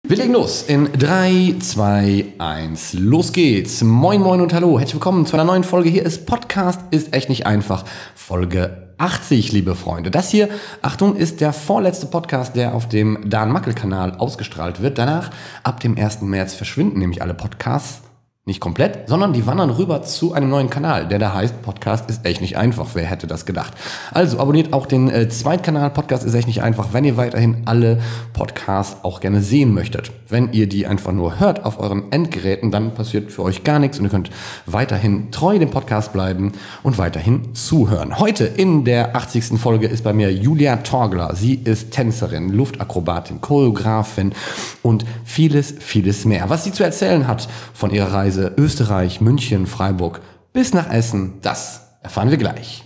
Wir legen los in 3, 2, 1, los geht's. Moin, moin und hallo, herzlich willkommen zu einer neuen Folge. Hier ist Podcast ist echt nicht einfach, Folge 80, liebe Freunde. Das hier, Achtung, ist der vorletzte Podcast, der auf dem Dan-Mackel-Kanal ausgestrahlt wird. Danach, ab dem 1. März, verschwinden nämlich alle Podcasts. Nicht komplett, sondern die wandern rüber zu einem neuen Kanal, der da heißt Podcast ist echt nicht einfach. Wer hätte das gedacht? Also abonniert auch den Zweitkanal Podcast ist echt nicht einfach, wenn ihr weiterhin alle Podcasts auch gerne sehen möchtet. Wenn ihr die einfach nur hört auf euren Endgeräten, dann passiert für euch gar nichts und ihr könnt weiterhin treu dem Podcast bleiben und weiterhin zuhören. Heute in der 80. Folge ist bei mir Julia Torgler. Sie ist Tänzerin, Luftakrobatin, Choreografin und vieles, vieles mehr. Was sie zu erzählen hat von ihrer Reise Österreich, München, Freiburg bis nach Essen, das erfahren wir gleich.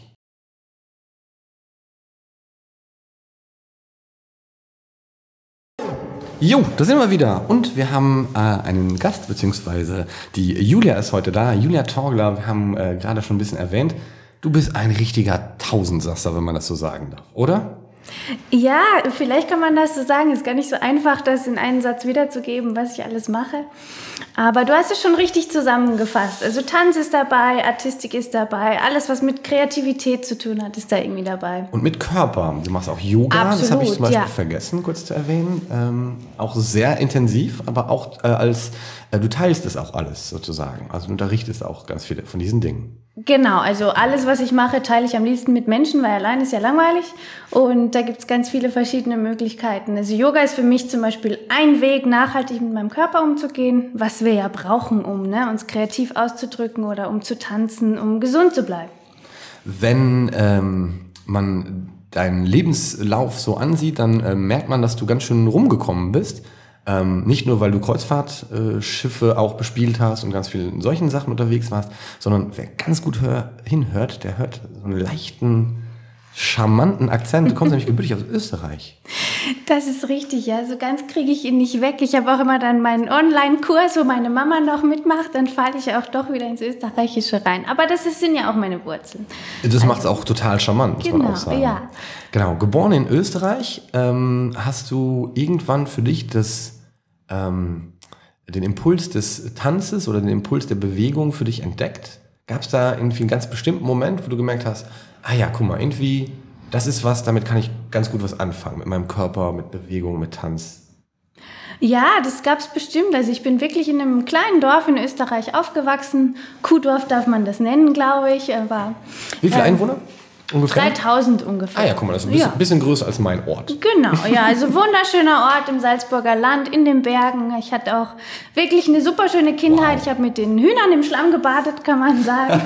Jo, da sind wir wieder und wir haben einen Gast, beziehungsweise die Julia ist heute da. Julia Torgler, wir haben gerade schon ein bisschen erwähnt, du bist ein richtiger Tausendsasser, wenn man das so sagen darf, oder? Ja, vielleicht kann man das so sagen. Es ist gar nicht so einfach, das in einen Satz wiederzugeben, was ich alles mache. Aber du hast es schon richtig zusammengefasst. Also Tanz ist dabei, Artistik ist dabei, alles, was mit Kreativität zu tun hat, ist da irgendwie dabei. Und mit Körper. Du machst auch Yoga, absolut, das habe ich zum Beispiel vergessen, kurz zu erwähnen. Auch sehr intensiv, aber auch du teilst es auch alles sozusagen. Also du unterrichtest auch ganz viele von diesen Dingen. Genau, also alles, was ich mache, teile ich am liebsten mit Menschen, weil allein ist ja langweilig. Und da gibt es ganz viele verschiedene Möglichkeiten. Also Yoga ist für mich zum Beispiel ein Weg, nachhaltig mit meinem Körper umzugehen, was wir ja brauchen, um uns kreativ auszudrücken oder um zu tanzen, um gesund zu bleiben. Wenn man deinen Lebenslauf so ansieht, dann merkt man, dass du ganz schön rumgekommen bist. Nicht nur, weil du Kreuzfahrtschiffe auch bespielt hast und ganz viel in solchen Sachen unterwegs warst, sondern wer ganz gut hinhört, der hört so einen leichten, charmanten Akzent. Du kommst nämlich gebürtig aus Österreich. Das ist richtig, ja. So ganz kriege ich ihn nicht weg. Ich habe auch immer dann meinen Online-Kurs, wo meine Mama noch mitmacht, dann falle ich auch doch wieder ins Österreichische rein. Aber sind ja auch meine Wurzeln. Das macht es auch total charmant, muss man auch sagen. Ja. Genau, geboren in Österreich, hast du irgendwann für dich den Impuls des Tanzes oder den Impuls der Bewegung für dich entdeckt? Gab es da irgendwie einen ganz bestimmten Moment, wo du gemerkt hast, guck mal, irgendwie, das ist was, damit kann ich ganz gut was anfangen, mit meinem Körper, mit Bewegung, mit Tanz? Ja, das gab es bestimmt. Also ich bin wirklich in einem kleinen Dorf in Österreich aufgewachsen. Kuhdorf darf man das nennen, glaube ich. Aber, wie viele Einwohner? Ungefähr? 3000 ungefähr. Ja, guck mal, das ist ein bisschen größer als mein Ort. Genau, ja, also wunderschöner Ort im Salzburger Land, in den Bergen. Ich hatte auch wirklich eine super schöne Kindheit. Wow. Ich habe mit den Hühnern im Schlamm gebadet, kann man sagen.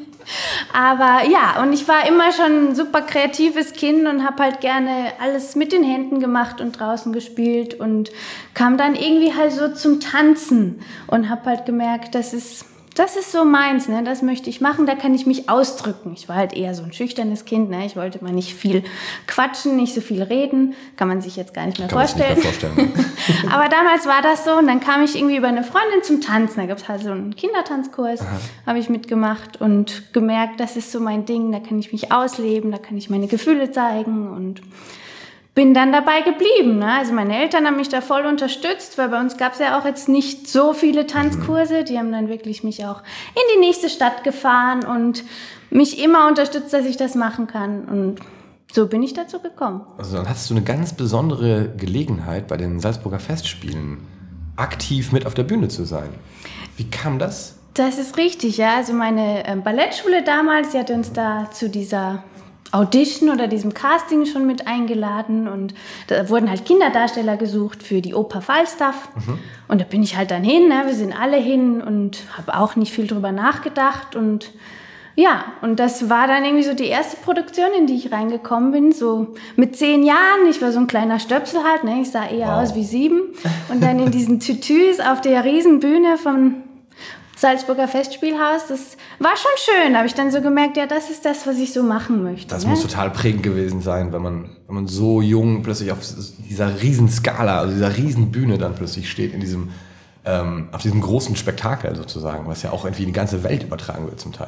Aber ja, und ich war immer schon ein super kreatives Kind und habe halt gerne alles mit den Händen gemacht und draußen gespielt und kam dann irgendwie halt so zum Tanzen und habe halt gemerkt, das ist so meins, ne? Das möchte ich machen, da kann ich mich ausdrücken. Ich war halt eher so ein schüchternes Kind, ne? Ich wollte mal nicht viel quatschen, nicht so viel reden. Kann man sich jetzt gar nicht mehr vorstellen. Aber damals war das so und dann kam ich irgendwie über eine Freundin zum Tanzen. Da gab es halt so einen Kindertanzkurs, habe ich mitgemacht und gemerkt, das ist so mein Ding, da kann ich mich ausleben, da kann ich meine Gefühle zeigen und bin dann dabei geblieben. Ne? Also meine Eltern haben mich da voll unterstützt, weil bei uns gab es ja auch jetzt nicht so viele Tanzkurse. Die haben dann wirklich mich auch in die nächste Stadt gefahren und mich immer unterstützt, dass ich das machen kann. Und so bin ich dazu gekommen. Also dann hattest du eine ganz besondere Gelegenheit, bei den Salzburger Festspielen aktiv mit auf der Bühne zu sein. Wie kam das? Das ist richtig, ja. Also meine Ballettschule damals, die hatte uns da zu dieser Audition oder diesem Casting schon mit eingeladen und da wurden halt Kinderdarsteller gesucht für die Oper Falstaff. Und da bin ich halt dann hin, ne? Wir sind alle hin und habe auch nicht viel drüber nachgedacht und ja, und das war dann irgendwie so die erste Produktion, in die ich reingekommen bin, so mit 10 Jahren. Ich war so ein kleiner Stöpsel halt, ne? Ich sah eher aus wie 7 und dann in diesen Tütüs auf der Riesenbühne vom Salzburger Festspielhaus, das war schon schön. Da habe ich dann so gemerkt, ja, das ist das, was ich so machen möchte. Das muss total prägend gewesen sein, wenn man so jung plötzlich auf dieser Riesenskala, also dieser Riesenbühne dann plötzlich steht, auf diesem großen Spektakel sozusagen, was ja auch irgendwie in die ganze Welt übertragen wird zum Teil.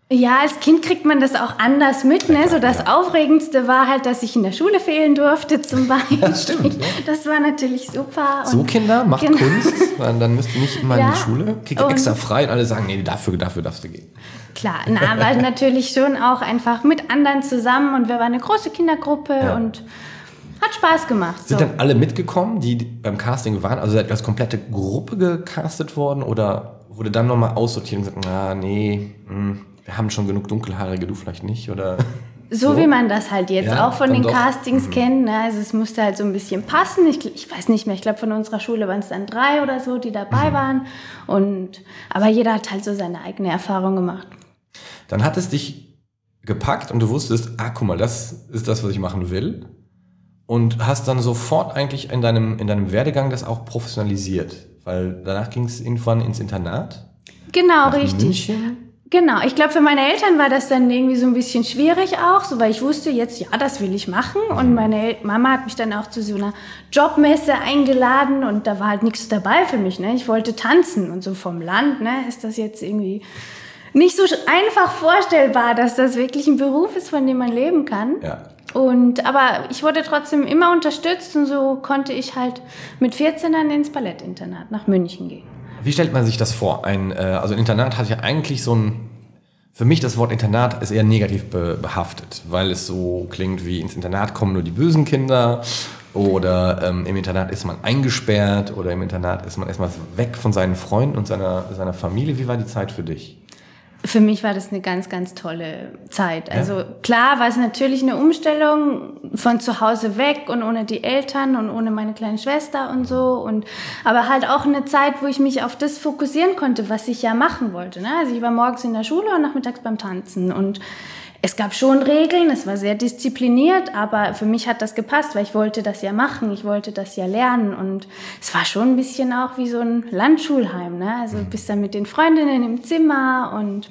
Ja, als Kind kriegt man das auch anders mit, ne? So das Aufregendste war halt, dass ich in der Schule fehlen durfte zum Beispiel. Ja, stimmt. Ja. Das war natürlich super. So Kinder, macht Kunst, dann müsst ihr nicht immer in die Schule, kriegt ihr extra frei und alle sagen, nee, dafür darfst du gehen. Klar, aber natürlich schon auch einfach mit anderen zusammen und wir waren eine große Kindergruppe und hat Spaß gemacht. Sind dann alle mitgekommen, die beim Casting waren? Also seid ihr als komplette Gruppe gecastet worden oder wurde dann nochmal aussortiert und gesagt, wir haben schon genug Dunkelhaarige, du vielleicht nicht? Oder so wie man das halt jetzt auch von den doch. Castings kennt. Ne? Also es musste halt so ein bisschen passen. Ich weiß nicht mehr, ich glaube von unserer Schule waren es dann 3 oder so, die dabei waren. Aber jeder hat halt so seine eigene Erfahrung gemacht. Dann hat es dich gepackt und du wusstest, guck mal, das ist das, was ich machen will. Und hast dann sofort eigentlich in deinem Werdegang das auch professionalisiert. Weil danach ging es irgendwann ins Internat. Genau, richtig. München. Genau, ich glaube, für meine Eltern war das dann irgendwie so ein bisschen schwierig auch, so, weil ich wusste jetzt, ja, das will ich machen. Und meine Mama hat mich dann auch zu so einer Jobmesse eingeladen und da war halt nichts dabei für mich. Ne? Ich wollte tanzen und so vom Land, ne, ist das jetzt irgendwie nicht so einfach vorstellbar, dass das wirklich ein Beruf ist, von dem man leben kann. Ja. Aber ich wurde trotzdem immer unterstützt und so konnte ich halt mit 14 dann ins Ballettinternat nach München gehen. Wie stellt man sich das vor? Also ein Internat hat ja eigentlich für mich das Wort Internat ist eher negativ behaftet, weil es so klingt wie ins Internat kommen nur die bösen Kinder oder im Internat ist man eingesperrt oder im Internat ist man erstmal weg von seinen Freunden und seiner Familie. Wie war die Zeit für dich? Für mich war das eine ganz, ganz tolle Zeit. Also klar war es natürlich eine Umstellung von zu Hause weg und ohne die Eltern und ohne meine kleine Schwester und so. Aber halt auch eine Zeit, wo ich mich auf das fokussieren konnte, was ich ja machen wollte. Ne? Also ich war morgens in der Schule und nachmittags beim Tanzen. Und es gab schon Regeln, es war sehr diszipliniert, aber für mich hat das gepasst, weil ich wollte das ja machen, ich wollte das ja lernen. Und es war schon ein bisschen auch wie so ein Landschulheim. Ne? Also bist dann mit den Freundinnen im Zimmer und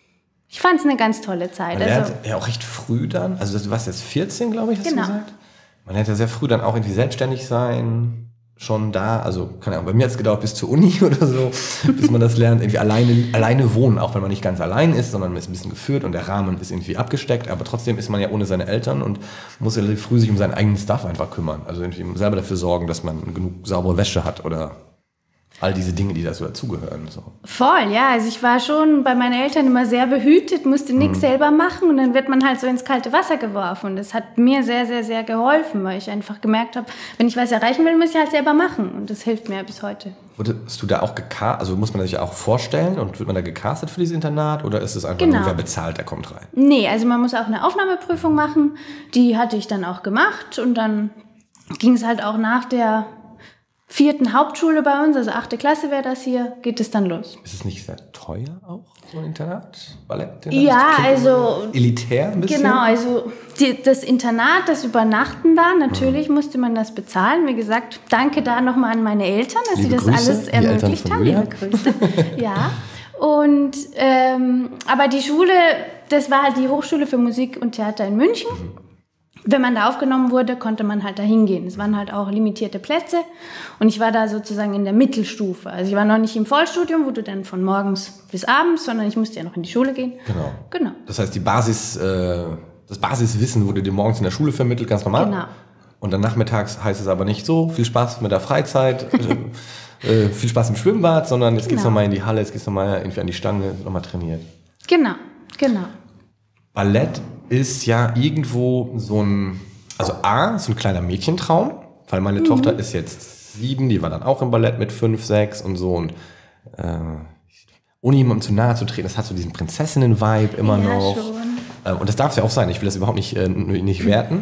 ich fand es eine ganz tolle Zeit. Man lernt ja auch recht früh dann, also du warst jetzt 14, glaube ich, hast du gesagt? Man lernt ja sehr früh dann auch irgendwie selbstständig sein, schon da, also keine Ahnung, bei mir hat es gedauert bis zur Uni oder so, bis man das lernt, irgendwie alleine wohnen, auch wenn man nicht ganz allein ist, sondern man ist ein bisschen geführt und der Rahmen ist irgendwie abgesteckt, aber trotzdem ist man ja ohne seine Eltern und muss ja relativ früh sich um seinen eigenen Stuff einfach kümmern, also irgendwie selber dafür sorgen, dass man genug saubere Wäsche hat oder all diese Dinge, die dazu dazugehören. So. Voll, ja. Also ich war schon bei meinen Eltern immer sehr behütet, musste nichts selber machen und dann wird man halt so ins kalte Wasser geworfen. Und das hat mir sehr, sehr, sehr geholfen, weil ich einfach gemerkt habe, wenn ich was erreichen will, muss ich halt selber machen. Und das hilft mir bis heute. Wurdest du da auch gecastet, also muss man sich auch vorstellen und wird man da gecastet für dieses Internat oder ist es einfach nur, wer bezahlt, der kommt rein? Nee, also man muss auch eine Aufnahmeprüfung machen. Die hatte ich dann auch gemacht und dann ging es halt auch nach der 4. Hauptschule bei uns, also 8. Klasse wäre das hier, geht es dann los. Ist es nicht sehr teuer auch, so ein Internat? Ballettinternat? Ja, also elitär ein bisschen? Genau, also das Internat, das Übernachten da, natürlich musste man das bezahlen. Wie gesagt, danke da nochmal an meine Eltern, dass sie das alles ermöglicht haben. Liebe Grüße. Ja. Und aber die Schule, das war halt die Hochschule für Musik und Theater in München. Wenn man da aufgenommen wurde, konnte man halt da hingehen. Es waren halt auch limitierte Plätze und ich war da sozusagen in der Mittelstufe. Also ich war noch nicht im Vollstudium, wo du dann von morgens bis abends, sondern ich musste ja noch in die Schule gehen. Genau. Das heißt, das Basiswissen wurde dir morgens in der Schule vermittelt, ganz normal. Genau. Und dann nachmittags heißt es aber nicht so, viel Spaß mit der Freizeit, viel Spaß im Schwimmbad, sondern jetzt geht's nochmal in die Halle, jetzt geht's nochmal irgendwie an die Stange, nochmal trainiert. Genau. Ballett ist ja irgendwo so ein kleiner Mädchentraum, weil meine Tochter ist jetzt 7, die war dann auch im Ballett mit 5, 6 und so und ohne jemandem zu nahe zu treten, das hat so diesen Prinzessinnen-Vibe immer noch. Schon. Und das darf es ja auch sein, ich will das überhaupt nicht werten,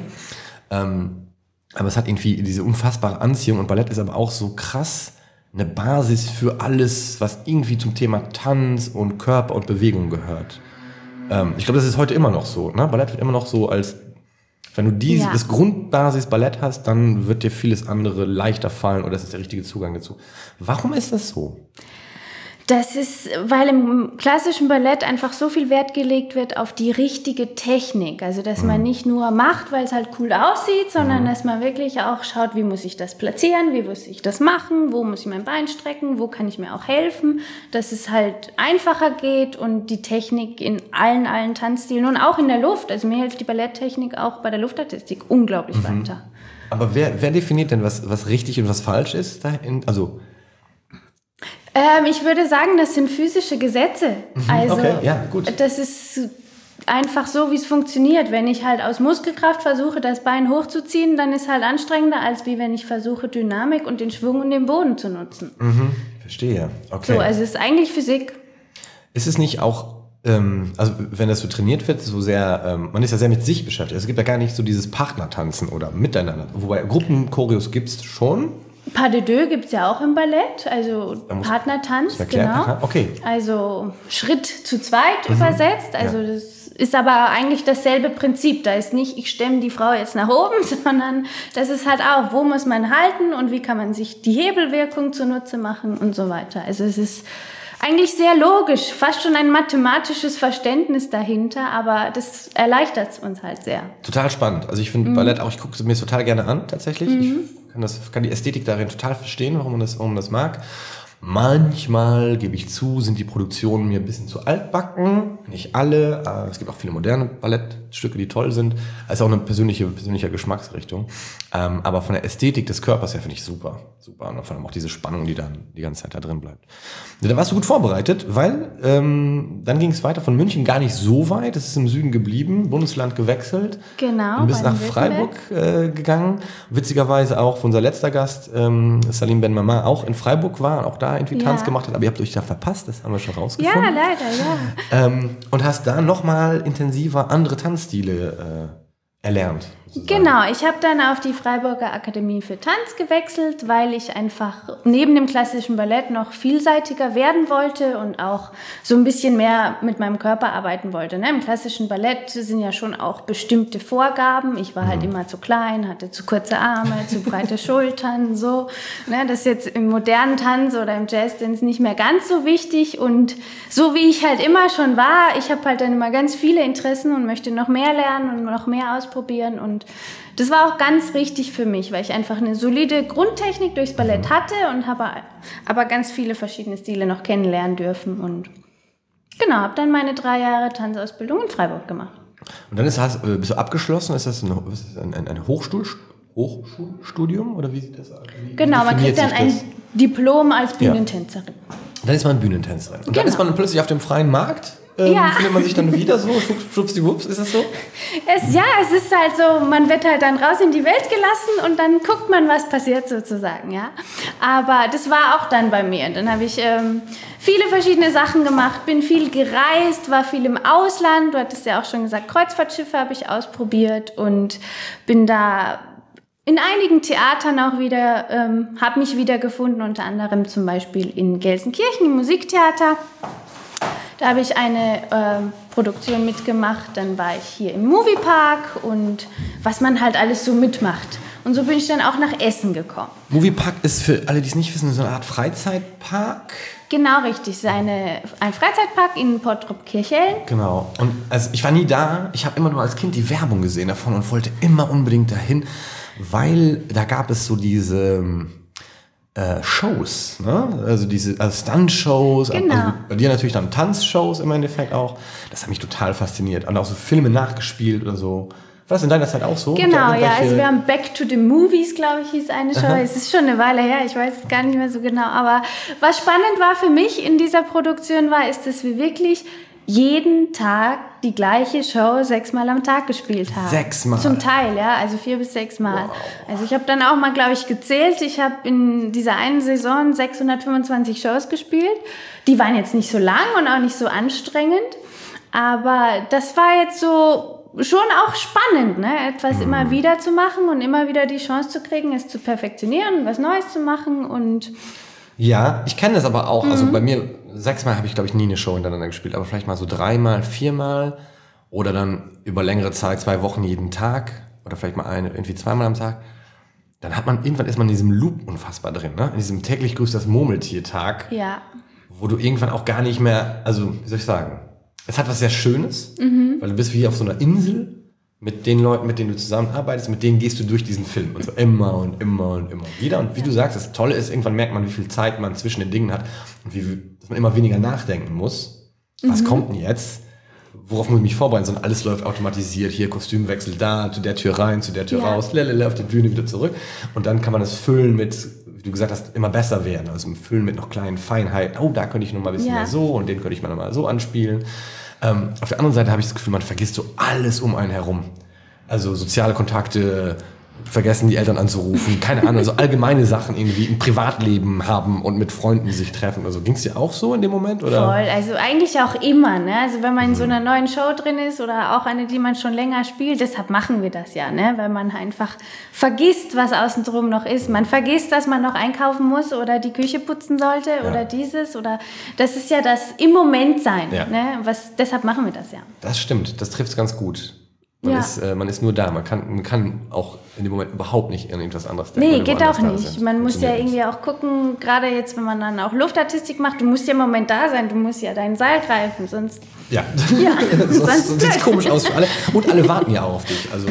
aber es hat irgendwie diese unfassbare Anziehung und Ballett ist aber auch so krass eine Basis für alles, was irgendwie zum Thema Tanz und Körper und Bewegung gehört. Ich glaube, das ist heute immer noch so. Ne? Ballett wird immer noch so als, wenn du das Grundbasis Ballett hast, dann wird dir vieles andere leichter fallen oder das ist der richtige Zugang dazu. Warum ist das so? Das ist, weil im klassischen Ballett einfach so viel Wert gelegt wird auf die richtige Technik. Also, dass man nicht nur macht, weil es halt cool aussieht, sondern dass man wirklich auch schaut, wie muss ich das platzieren, wie muss ich das machen, wo muss ich mein Bein strecken, wo kann ich mir auch helfen, dass es halt einfacher geht und die Technik in allen Tanzstilen und auch in der Luft. Also, mir hilft die Balletttechnik auch bei der Luftartistik unglaublich weiter. Aber wer definiert denn, was richtig und was falsch ist? Also ich würde sagen, das sind physische Gesetze. Also, okay, ja, gut. Das ist einfach so, wie es funktioniert. Wenn ich halt aus Muskelkraft versuche, das Bein hochzuziehen, dann ist halt anstrengender, als wie wenn ich versuche, Dynamik und den Schwung und den Boden zu nutzen. Verstehe, okay. So, also es ist eigentlich Physik. Ist es nicht auch, also wenn das so trainiert wird, so sehr, man ist ja sehr mit sich beschäftigt. Also es gibt ja gar nicht so dieses Partnertanzen oder Miteinander. Wobei Gruppenchoreos gibt es schon. Pas de deux gibt es ja auch im Ballett, also Partnertanz, genau. Okay. Also Schritt zu zweit übersetzt, also das ist aber eigentlich dasselbe Prinzip. Da ist nicht, ich stemme die Frau jetzt nach oben, sondern das ist halt auch, wo muss man halten und wie kann man sich die Hebelwirkung zunutze machen und so weiter. Also es ist eigentlich sehr logisch, fast schon ein mathematisches Verständnis dahinter, aber das erleichtert es uns halt sehr. Total spannend. Also ich finde Ballett auch, ich gucke es mir total gerne an, tatsächlich. Ich kann die Ästhetik darin total verstehen, warum man das mag. Manchmal, gebe ich zu, sind die Produktionen mir ein bisschen zu altbacken. Nicht alle, es gibt auch viele moderne Ballettstücke, die toll sind. Also auch eine persönliche Geschmacksrichtung. Aber von der Ästhetik des Körpers her finde ich super. Super. Und vor allem auch diese Spannung, die dann die ganze Zeit da drin bleibt. Ja, da warst du gut vorbereitet, weil dann ging es weiter von München gar nicht so weit. Es ist im Süden geblieben, Bundesland gewechselt. Genau. Und bist nach Freiburg gegangen. Witzigerweise auch unser letzter Gast, Salim Ben Mama, auch in Freiburg war und auch da irgendwie Tanz gemacht hat. Aber ihr habt euch da verpasst, das haben wir schon rausgefunden. Ja, leider, ja. Und hast da nochmal intensiver andere Tanzstile erlernt. Sozusagen. Genau, ich habe dann auf die Freiburger Akademie für Tanz gewechselt, weil ich einfach neben dem klassischen Ballett noch vielseitiger werden wollte und auch so ein bisschen mehr mit meinem Körper arbeiten wollte. Ne? Im klassischen Ballett sind ja schon auch bestimmte Vorgaben. Ich war halt immer zu klein, hatte zu kurze Arme, zu breite Schultern, so. Ne? Das ist jetzt im modernen Tanz oder im Jazzdance nicht mehr ganz so wichtig. Und so wie ich halt immer schon war, ich habe halt dann immer ganz viele Interessen und möchte noch mehr lernen und noch mehr ausprobieren. Und das war auch ganz richtig für mich, weil ich einfach eine solide Grundtechnik durchs Ballett hatte und habe aber ganz viele verschiedene Stile noch kennenlernen dürfen. Und genau, habe dann meine 3 Jahre Tanzausbildung in Freiburg gemacht. Und dann bist du abgeschlossen? Ist das ein Hochschulstudium? Oder wie sieht das aus? Genau, man kriegt dann ein Diplom als Bühnentänzerin. Dann ist man Bühnentänzerin. Und dann ist man plötzlich auf dem freien Markt? Findet man sich dann wieder so? Schwuppsdiwupps, ist das so? Es ist halt so, man wird halt dann raus in die Welt gelassen und dann guckt man, was passiert sozusagen, ja. Aber das war auch dann bei mir. Dann habe ich viele verschiedene Sachen gemacht, bin viel gereist, war viel im Ausland. Du hattest ja auch schon gesagt, Kreuzfahrtschiffe habe ich ausprobiert und bin da in einigen Theatern auch wieder, habe mich wiedergefunden, unter anderem zum Beispiel in Gelsenkirchen im Musiktheater. Da habe ich eine Produktion mitgemacht, dann war ich hier im Moviepark und was man halt alles so mitmacht. Und so bin ich dann auch nach Essen gekommen. Moviepark ist für alle, die es nicht wissen, so eine Art Freizeitpark. Genau, richtig. Ein Freizeitpark in Bottrop-Kirchhellen. Genau. Und also ich war nie da. Ich habe immer nur als Kind die Werbung gesehen davon und wollte immer unbedingt dahin, weil da gab es so diese Shows, ne? Also diese Stunt-Shows, genau. Also bei dir natürlich dann Tanzshows im Endeffekt auch. Das hat mich total fasziniert. Und auch so Filme nachgespielt oder so. War das in deiner Zeit auch so? Genau, ja. Also wir haben Back to the Movies, glaube ich, hieß eine Show. Es ist schon eine Weile her, ich weiß es gar nicht mehr so genau. Aber was spannend war für mich in dieser Produktion ist, dass wir wirklich jeden Tag die gleiche Show 6-mal am Tag gespielt haben. 6-mal? Zum Teil, ja, also 4 bis 6 Mal. Wow. Also ich habe dann auch mal, glaube ich, gezählt. Ich habe in dieser einen Saison 625 Shows gespielt. Die waren jetzt nicht so lang und auch nicht so anstrengend. Aber das war jetzt so schon auch spannend, ne? Etwas immer wieder zu machen und immer wieder die Chance zu kriegen, es zu perfektionieren, was Neues zu machen und... Ja, ich kenne das aber auch. Also bei mir 6-mal habe ich, glaube ich, nie eine Show hintereinander gespielt, aber vielleicht mal so 3-mal, 4-mal oder dann über längere Zeit 2 Wochen jeden Tag oder vielleicht mal irgendwie 2-mal am Tag. Dann irgendwann ist man in diesem Loop unfassbar drin, ne? In diesem täglich grüßt das Murmeltier-Tag. Ja. wo du irgendwann auch gar nicht mehr, also wie soll ich sagen, es hat was sehr Schönes, weil du bist wie auf so einer Insel mit den Leuten, mit denen du zusammenarbeitest, mit denen gehst du durch diesen Film und so immer und immer und immer wieder. Und wie du sagst, das Tolle ist, irgendwann merkt man, wie viel Zeit man zwischen den Dingen hat und dass man immer weniger nachdenken muss. Was kommt denn jetzt? Worauf muss ich mich vorbereiten? Sondern alles läuft automatisiert. Hier Kostümwechsel da, zu der Tür rein, zu der Tür raus, auf die Bühne wieder zurück. Und dann kann man das füllen mit, wie du gesagt hast, immer besser werden. Also füllen mit noch kleinen Feinheiten. Oh, da könnte ich noch mal ein bisschen mehr so und den könnte ich mal noch mal so anspielen. Auf der anderen Seite habe ich das Gefühl, man vergisst so alles um einen herum. Also soziale Kontakte, vergessen die Eltern anzurufen, keine Ahnung, also allgemeine Sachen irgendwie im Privatleben haben und mit Freunden sich treffen. Also ging es dir auch so in dem Moment? Oder? Voll, also eigentlich auch immer. Ne? Also wenn man in so einer neuen Show drin ist oder auch eine, die man schon länger spielt, deshalb machen wir das ja, ne? Weil man einfach vergisst, was außen drum noch ist. Man vergisst, dass man noch einkaufen muss oder die Küche putzen sollte oder dieses oder das ist ja das im Moment sein. Ja. Ne? Deshalb machen wir das ja. Das stimmt, das trifft es ganz gut. Man ist nur da. Man kann auch in dem Moment überhaupt nicht an irgendwas anderes denken. Nee, geht auch nicht. Man muss ja irgendwie auch gucken, gerade jetzt, wenn man dann auch Luftartistik macht, du musst ja im Moment da sein, du musst ja dein Seil greifen, sonst... Ja, sonst sieht es komisch aus für alle. Und alle warten ja auch auf dich. Also,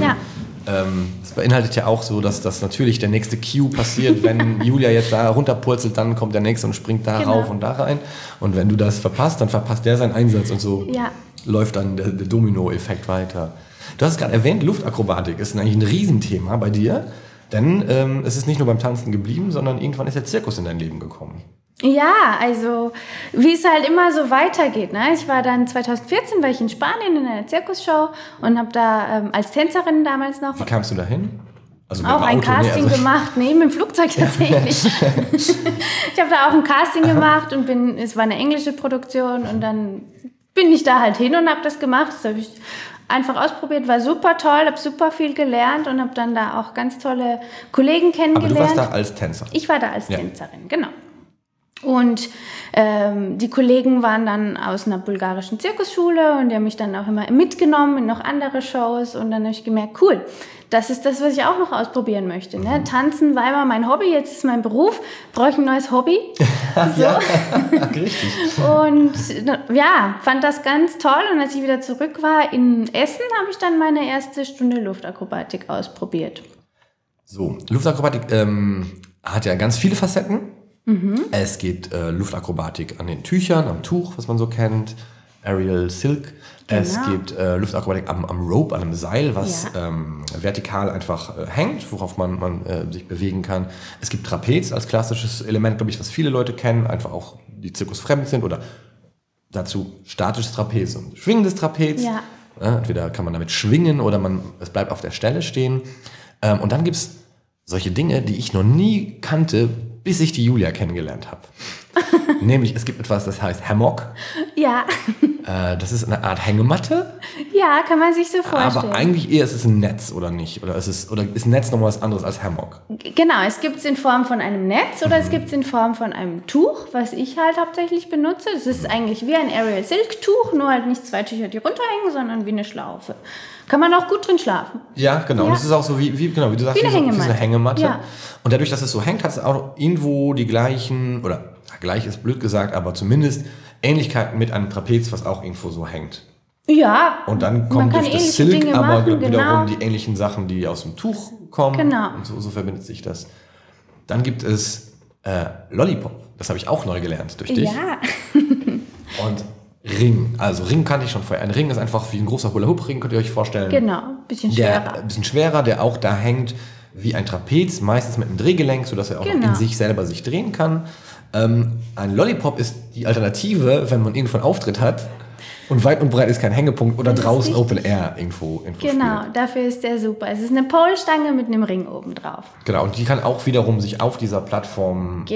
das beinhaltet ja auch so, dass das natürlich der nächste Cue passiert. Wenn Julia jetzt da runterpurzelt, dann kommt der nächste und springt da rauf und da rein. Und wenn du das verpasst, dann verpasst der seinen Einsatz und so läuft dann der Domino-Effekt weiter. Du hast es gerade erwähnt, Luftakrobatik ist eigentlich ein Riesenthema bei dir, denn es ist nicht nur beim Tanzen geblieben, sondern irgendwann ist der Zirkus in dein Leben gekommen. Ja, also wie es halt immer so weitergeht. Ne? Ich war dann 2014 war ich in Spanien in einer Zirkusshow und habe da als Tänzerin damals noch... Wie kamst du da hin? Also auch ein Casting gemacht, mit dem Flugzeug tatsächlich. Ich habe da auch ein Casting gemacht und es war eine englische Produktion und dann bin ich da halt hin und habe das gemacht. Das habe ich einfach ausprobiert, war super toll, habe super viel gelernt und habe dann da auch ganz tolle Kollegen kennengelernt. Aber du warst da als Tänzerin? Ich war da als Tänzerin, genau. Und die Kollegen waren dann aus einer bulgarischen Zirkusschule und die haben mich dann auch immer mitgenommen in noch andere Shows und dann habe ich gemerkt, cool, das ist das, was ich auch noch ausprobieren möchte. Ne? Tanzen war immer mein Hobby, jetzt ist mein Beruf, brauche ich ein neues Hobby. So. Ja, richtig. Und ja, fand das ganz toll und als ich wieder zurück war in Essen, habe ich dann meine erste Stunde Luftakrobatik ausprobiert. So, Luftakrobatik hat ja ganz viele Facetten. Es gibt Luftakrobatik an den Tüchern, am Tuch, was man so kennt, Aerial Silk. Genau. Es gibt Luftakrobatik am Rope, an einem Seil, was vertikal einfach hängt, worauf man sich bewegen kann. Es gibt Trapez als klassisches Element, glaube ich, was viele Leute kennen, einfach auch die zirkusfremd sind oder dazu statisches Trapez und schwingendes Trapez. Ja. Entweder kann man damit schwingen oder es bleibt auf der Stelle stehen. Und dann gibt es solche Dinge, die ich noch nie kannte, bis ich die Julia kennengelernt habe. Nämlich, es gibt etwas, das heißt Hammock. Ja. Das ist eine Art Hängematte. Ja, kann man sich so vorstellen. Aber eigentlich eher ist es ein Netz, oder nicht? Oder ist Netz noch was anderes als Hammock? Genau, es gibt es in Form von einem Netz oder es gibt es in Form von einem Tuch, was ich halt hauptsächlich benutze. Das ist eigentlich wie ein Aerial Silk Tuch, nur halt nicht zwei Tücher, die runterhängen, sondern wie eine Schlaufe. Kann man auch gut drin schlafen. Ja, genau. Ja. Und es ist auch so wie du sagst, wie eine Hängematte. Ja. Und dadurch, dass es so hängt, hat es auch irgendwo die gleichen, oder gleich ist blöd gesagt, aber zumindest Ähnlichkeiten mit einem Trapez, was auch irgendwo so hängt. Ja. Und dann kommt durch das Silk Dinge aber machen, wiederum die ähnlichen Sachen, die aus dem Tuch kommen. Genau. Und so verbindet sich das. Dann gibt es Lollipop. Das habe ich auch neu gelernt durch dich. Ja. Und Ring. Also Ring kannte ich schon vorher. Ein Ring ist einfach wie ein großer Hula-Hoop-Ring, könnt ihr euch vorstellen. Genau, bisschen schwerer. Ein bisschen schwerer, der auch da hängt wie ein Trapez, meistens mit einem Drehgelenk, sodass er auch noch in sich selber sich drehen kann. Ein Lollipop ist die Alternative, wenn man irgendwo einen Auftritt hat und weit und breit ist kein Hängepunkt oder draußen Open Air irgendwo Genau, spielt. Dafür ist der super. Es ist eine Pole-Stange mit einem Ring oben drauf. Genau, und die kann auch wiederum sich auf dieser Plattform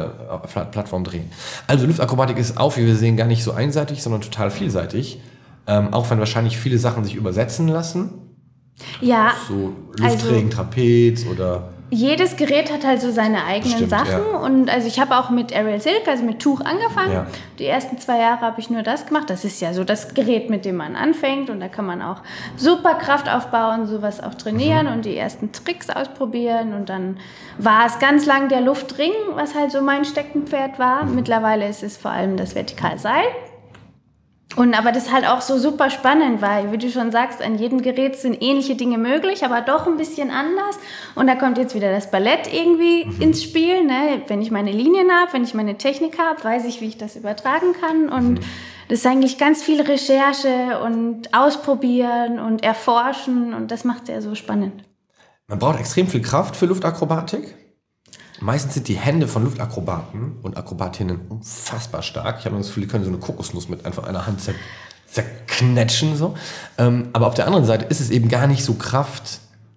drehen. Also Luftakrobatik ist auch, wie wir sehen, gar nicht so einseitig, sondern total vielseitig. Auch wenn wahrscheinlich viele Sachen sich übersetzen lassen. Ja. So Luftträgen, Trapez oder... jedes Gerät hat halt so seine eigenen Stimmt, Sachen. ja. Und also ich habe auch mit Aerial Silk, also mit Tuch angefangen. Ja. Die ersten 2 Jahre habe ich nur das gemacht. Das ist ja so das Gerät, mit dem man anfängt. Und da kann man auch super Kraft aufbauen, sowas auch trainieren und die ersten Tricks ausprobieren. Und dann war es ganz lang der Luftring, was halt so mein Steckenpferd war. Mittlerweile ist es vor allem das Vertikalseil. Aber das ist halt auch so super spannend, weil, wie du schon sagst, an jedem Gerät sind ähnliche Dinge möglich, aber doch ein bisschen anders. Und da kommt jetzt wieder das Ballett irgendwie ins Spiel. Ne? Wenn ich meine Linien habe, wenn ich meine Technik habe, weiß ich, wie ich das übertragen kann. Und das ist eigentlich ganz viel Recherche und Ausprobieren und Erforschen. Und das macht es ja so spannend. Man braucht extrem viel Kraft für Luftakrobatik. Meistens sind die Hände von Luftakrobaten und Akrobatinnen unfassbar stark. Ich habe das Gefühl, die können so eine Kokosnuss mit einfach einer Hand zerknetschen. So. Aber auf der anderen Seite ist es eben gar nicht so Kraft,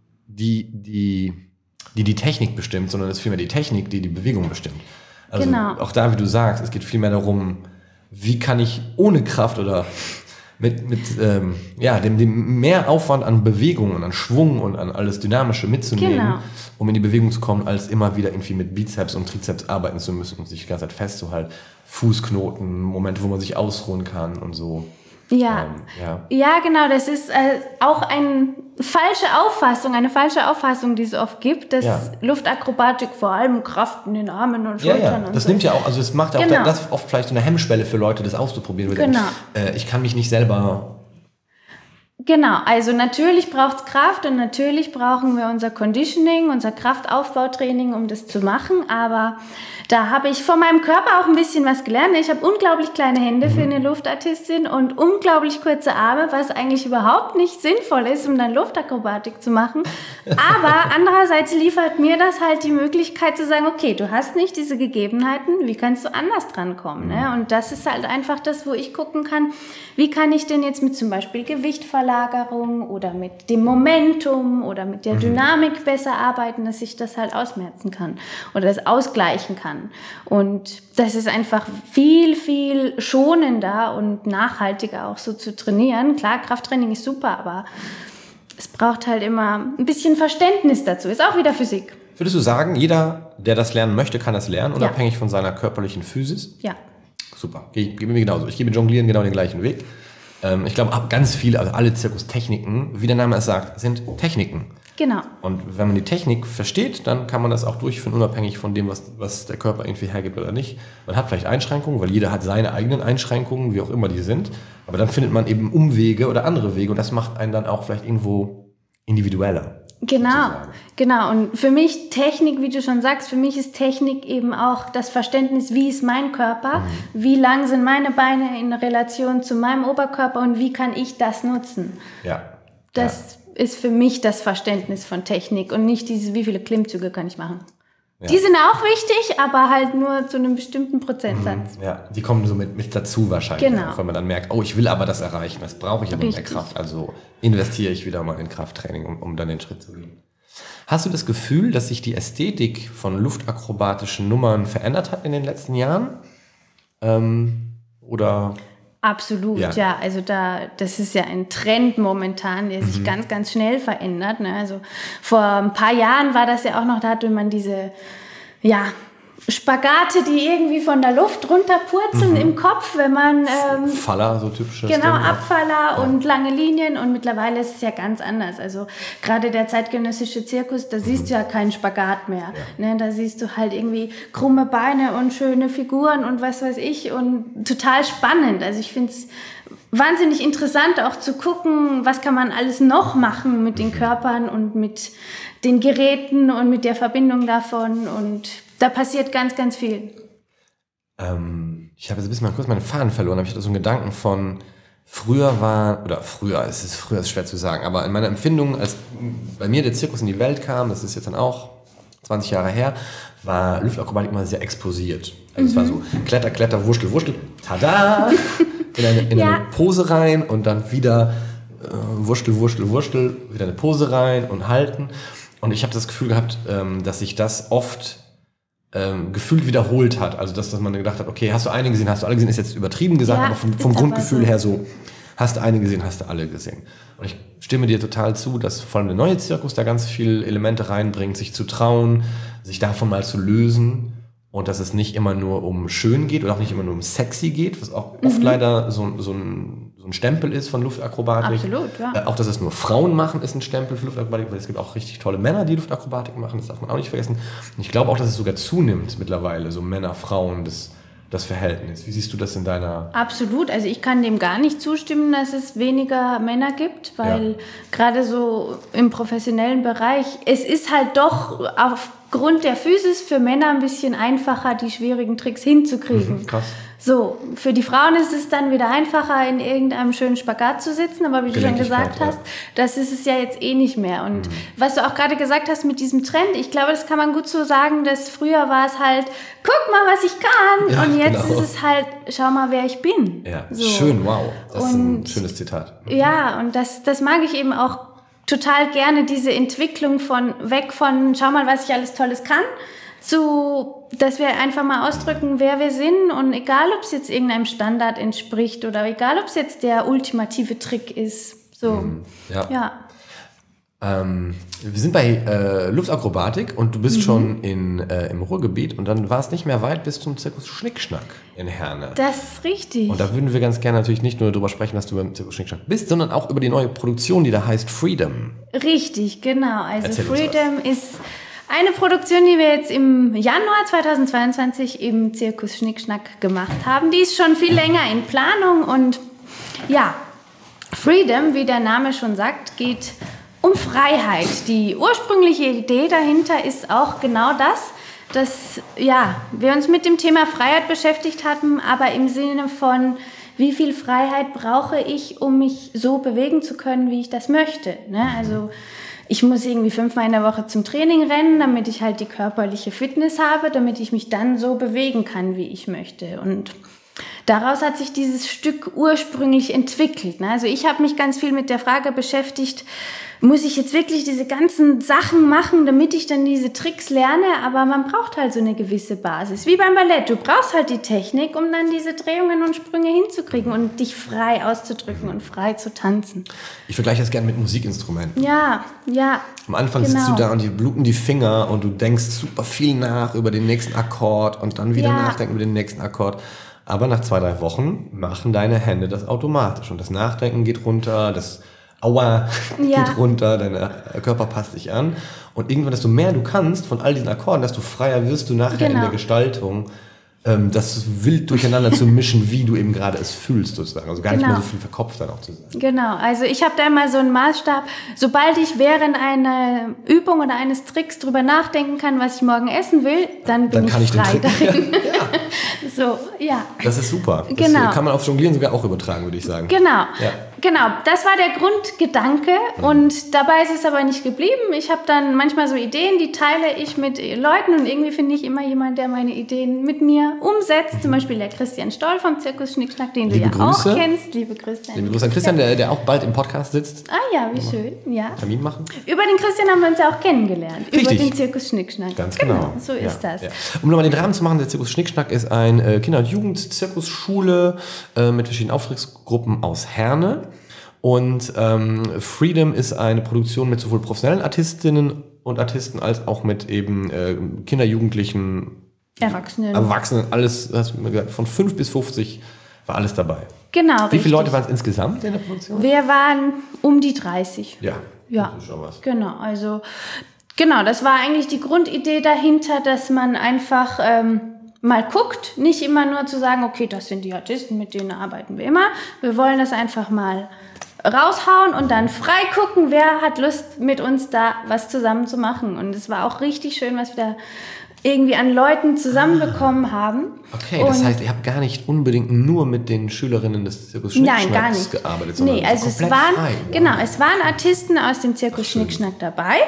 die Technik bestimmt, sondern es ist vielmehr die Technik, die Bewegung bestimmt. Also Genau. Auch da, wie du sagst, es geht vielmehr darum, wie kann ich ohne Kraft oder dem mehr Aufwand an Bewegung und an Schwung und an alles Dynamische mitzunehmen, Genau. um in die Bewegung zu kommen, als immer wieder irgendwie mit Bizeps und Trizeps arbeiten zu müssen und sich die ganze Zeit festzuhalten. Fußknoten, Momente, wo man sich ausruhen kann und so. Ja, genau, das ist auch eine falsche Auffassung, die es oft gibt, dass Luftakrobatik vor allem Kraft in den Armen und Schultern und das so. nimmt ja auch, also es macht ja Genau. auch das oft vielleicht so eine Hemmschwelle für Leute, das auszuprobieren. Weil Genau. Ich kann mich nicht selber... Genau, also natürlich braucht es Kraft und natürlich brauchen wir unser Conditioning, unser Kraftaufbautraining, um das zu machen, aber da habe ich von meinem Körper auch ein bisschen was gelernt. Ich habe unglaublich kleine Hände für eine Luftartistin und unglaublich kurze Arme, was eigentlich überhaupt nicht sinnvoll ist, um dann Luftakrobatik zu machen. Aber andererseits liefert mir das halt die Möglichkeit zu sagen, okay, du hast nicht diese Gegebenheiten, wie kannst du anders drankommen? Ne? Und das ist halt einfach das, wo ich gucken kann, wie kann ich denn jetzt mit zum Beispiel Gewichtverlagerung oder mit dem Momentum oder mit der Dynamik besser arbeiten, dass ich das halt ausmerzen kann oder das ausgleichen kann. Und das ist einfach viel, viel schonender und nachhaltiger auch so zu trainieren. Klar, Krafttraining ist super, aber es braucht halt immer ein bisschen Verständnis dazu. Ist auch wieder Physik. Würdest du sagen, jeder, der das lernen möchte, kann das lernen, unabhängig von seiner körperlichen Physis? Ja. Super, geht mir genauso. Ich gehe mit Jonglieren genau den gleichen Weg. Ich glaube, ganz viele, also alle Zirkustechniken, wie der Name es sagt, sind Techniken. Genau. Und wenn man die Technik versteht, dann kann man das auch durchführen, unabhängig von dem, was der Körper irgendwie hergibt oder nicht. Man hat vielleicht Einschränkungen, weil jeder hat seine eigenen Einschränkungen, wie auch immer die sind. Aber dann findet man eben Umwege oder andere Wege und das macht einen dann auch vielleicht irgendwo individueller. Genau. Und für mich Technik, wie du schon sagst, für mich ist Technik eben auch das Verständnis, wie ist mein Körper, wie lang sind meine Beine in Relation zu meinem Oberkörper und wie kann ich das nutzen. Ja. Das ist für mich das Verständnis von Technik und nicht dieses, wie viele Klimmzüge kann ich machen. Ja. Die sind auch wichtig, aber halt nur zu einem bestimmten Prozentsatz. Ja, die kommen so mit dazu wahrscheinlich. Genau. Auch, wenn man dann merkt, oh, ich will aber das erreichen, das brauche ich aber mehr Richtig. Kraft. Also investiere ich wieder mal in Krafttraining, um dann den Schritt zu gehen. Hast du das Gefühl, dass sich die Ästhetik von luftakrobatischen Nummern verändert hat in den letzten Jahren? Oder... Absolut, ja. Also das ist ja ein Trend momentan, der sich ganz, ganz schnell verändert. Ne? Also vor ein paar Jahren war das ja auch noch, da hatte man diese, Spagate, die irgendwie von der Luft runterpurzeln im Kopf, wenn man... Faller, so typisches Genau, Ding. Abfaller und lange Linien und mittlerweile ist es ja ganz anders. Also gerade der zeitgenössische Zirkus, da siehst du ja keinen Spagat mehr. Ja. Ne, da siehst du halt irgendwie krumme Beine und schöne Figuren und was weiß ich und total spannend. Also ich finde es wahnsinnig interessant auch zu gucken, was kann man alles noch machen mit den Körpern und mit den Geräten und mit der Verbindung davon und da passiert ganz, ganz viel. Ich habe jetzt ein bisschen mal kurz meinen Faden verloren, aber ich hatte so einen Gedanken von früher ist schwer zu sagen, aber in meiner Empfindung, als bei mir der Zirkus in die Welt kam, das ist jetzt dann auch 20 Jahre her, war Luftakrobatik immer sehr exposiert. Also es war so Kletter, Kletter, Wurschtel, Wurschtel, tada, in eine Pose rein und dann wieder Wurschtel, Wurschtel, Wurschtel, wieder eine Pose rein und halten. Und ich habe das Gefühl gehabt, dass sich das oft gefühlt wiederholt hat. Also dass man gedacht hat, okay, hast du alle gesehen, ist jetzt übertrieben gesagt, aber vom Grundgefühl her so Hast du eine gesehen, hast du alle gesehen. Und ich stimme dir total zu, dass vor allem der neue Zirkus da ganz viele Elemente reinbringt, sich zu trauen, sich davon mal zu lösen. Und dass es nicht immer nur um schön geht oder auch nicht immer nur um sexy geht, was auch oft leider so ein Stempel ist von Luftakrobatik. Absolut, ja. Auch, dass es nur Frauen machen, ist ein Stempel für Luftakrobatik, weil es gibt auch richtig tolle Männer, die Luftakrobatik machen, das darf man auch nicht vergessen. Und ich glaube auch, dass es sogar zunimmt mittlerweile, so Männer, Frauen, das Verhältnis. Wie siehst du das in deiner... Absolut, also ich kann dem gar nicht zustimmen, dass es weniger Männer gibt, weil gerade so im professionellen Bereich, es ist halt doch aufgrund der Physis für Männer ein bisschen einfacher, die schwierigen Tricks hinzukriegen. Krass. So, für die Frauen ist es dann wieder einfacher, in irgendeinem schönen Spagat zu sitzen, aber wie du schon gesagt hast, das ist es ja jetzt eh nicht mehr. Und was du auch gerade gesagt hast mit diesem Trend, ich glaube, das kann man gut so sagen, dass früher war es halt, guck mal, was ich kann. Ja, und jetzt ist es halt, schau mal, wer ich bin. Ja, so. Schön, wow. Das ist ein schönes Zitat. Ja, und das mag ich eben auch total gerne, diese Entwicklung weg von, schau mal, was ich alles Tolles kann, zu, dass wir einfach mal ausdrücken, wer wir sind und egal, ob es jetzt irgendeinem Standard entspricht oder egal, ob es jetzt der ultimative Trick ist. So, ja. Wir sind bei Luftakrobatik und du bist schon im Ruhrgebiet und dann war es nicht mehr weit bis zum Zirkus Schnickschnack in Herne. Das ist richtig. Und da würden wir ganz gerne natürlich nicht nur darüber sprechen, dass du beim Zirkus Schnickschnack bist, sondern auch über die neue Produktion, die da heißt Freedom. Richtig, genau. Also Erzähl Freedom ist eine Produktion, die wir jetzt im Januar 2022 im Zirkus Schnickschnack gemacht haben. Die ist schon viel länger in Planung und ja, Freedom, wie der Name schon sagt, geht um Freiheit. Die ursprüngliche Idee dahinter ist auch genau das, dass wir uns mit dem Thema Freiheit beschäftigt hatten, aber im Sinne von, wie viel Freiheit brauche ich, um mich so bewegen zu können, wie ich das möchte. Ne? Also ich muss irgendwie 5-mal in der Woche zum Training rennen, damit ich halt die körperliche Fitness habe, damit ich mich dann so bewegen kann, wie ich möchte. Und daraus hat sich dieses Stück ursprünglich entwickelt. Ne? Also ich habe mich ganz viel mit der Frage beschäftigt, muss ich jetzt wirklich diese ganzen Sachen machen, damit ich dann diese Tricks lerne? Aber man braucht halt so eine gewisse Basis. Wie beim Ballett. Du brauchst halt die Technik, um dann diese Drehungen und Sprünge hinzukriegen und dich frei auszudrücken und frei zu tanzen. Ich vergleiche das gerne mit Musikinstrumenten. Ja. Am Anfang sitzt du da und dir bluten die Finger und du denkst super viel nach über den nächsten Akkord und dann wieder nachdenken über den nächsten Akkord. Aber nach 2-3 Wochen machen deine Hände das automatisch und das Nachdenken geht runter, das Aua geht runter, dein Körper passt sich an. Und irgendwann, desto mehr du kannst von all diesen Akkorden, desto freier wirst du nachher in der Gestaltung, das wild durcheinander zu mischen, wie du eben gerade es fühlst sozusagen. Also gar nicht mehr so viel verkopft dann auch zu sein. Genau, also ich habe da immer so einen Maßstab, sobald ich während einer Übung oder eines Tricks drüber nachdenken kann, was ich morgen essen will, dann bin ich frei darin. So, das ist super. Das kann man auf Jonglieren sogar auch übertragen, würde ich sagen. Genau, das war der Grundgedanke und dabei ist es aber nicht geblieben. Ich habe dann manchmal so Ideen, die teile ich mit Leuten und irgendwie finde ich immer jemand, der meine Ideen mit mir umsetzt. Zum Beispiel der Christian Stoll vom Zirkus Schnickschnack, den du auch kennst. Liebe Grüße an Christian, der auch bald im Podcast sitzt. Ah ja, wie schön. Ja. Termin machen. Über den Christian haben wir uns ja auch kennengelernt. Richtig. Über den Zirkus Schnickschnack. Ganz genau. So ist das. Ja. Um nochmal den Rahmen zu machen, der Zirkus Schnickschnack ist eine Kinder- und Jugend-Zirkusschule mit verschiedenen Aufstiegsgruppen aus Herne. Und Freedom ist eine Produktion mit sowohl professionellen Artistinnen und Artisten als auch mit eben Kinder, Jugendlichen, Erwachsenen, alles, hast du mir gesagt, von 5 bis 50 war alles dabei. Genau. Wie viele Leute waren es insgesamt in der Produktion? Wir waren um die 30. Ja. Das ist schon was. Genau, das war eigentlich die Grundidee dahinter, dass man einfach mal guckt, nicht immer nur zu sagen, okay, das sind die Artisten, mit denen arbeiten wir immer. Wir wollen das einfach mal raushauen und dann frei gucken, wer hat Lust, mit uns da was zusammen zu machen. Und es war auch richtig schön, was wir da irgendwie an Leuten zusammenbekommen haben. Okay, das heißt, ihr habt gar nicht unbedingt nur mit den Schülerinnen des Zirkus Schnickschnacks gearbeitet, sondern also es waren Artisten aus dem Zirkus Schnickschnack dabei,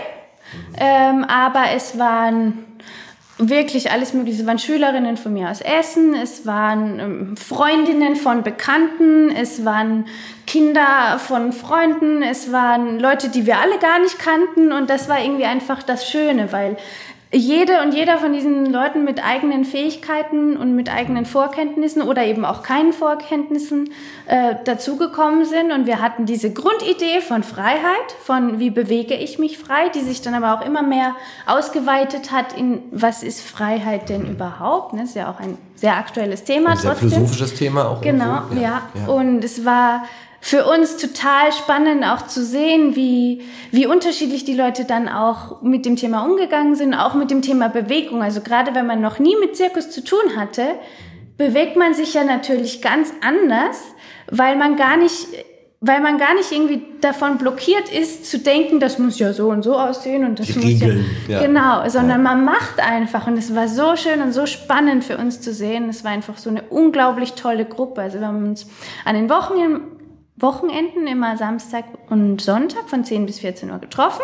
aber es waren wirklich alles Mögliche. Es waren Schülerinnen von mir aus Essen, es waren Freundinnen von Bekannten, es waren Kinder von Freunden, es waren Leute, die wir alle gar nicht kannten und das war irgendwie einfach das Schöne, weil jede und jeder von diesen Leuten mit eigenen Fähigkeiten und mit eigenen Vorkenntnissen oder eben auch keinen Vorkenntnissen dazugekommen sind. Und wir hatten diese Grundidee von Freiheit, von wie bewege ich mich frei, die sich dann aber auch immer mehr ausgeweitet hat in was ist Freiheit denn überhaupt? Das ist ja auch ein sehr aktuelles Thema. Ein sehr philosophisches Thema auch. Genau, ja. Und es war für uns total spannend auch zu sehen, wie unterschiedlich die Leute dann auch mit dem Thema umgegangen sind, auch mit dem Thema Bewegung. Also gerade wenn man noch nie mit Zirkus zu tun hatte, bewegt man sich ja natürlich ganz anders, weil man gar nicht irgendwie davon blockiert ist, zu denken, das muss ja so und so aussehen und das die muss Regeln, ja. Genau, sondern man macht einfach und es war so schön und so spannend für uns zu sehen. Es war einfach so eine unglaublich tolle Gruppe. Also wir haben uns an den Wochenenden immer Samstag und Sonntag von 10 bis 14 Uhr getroffen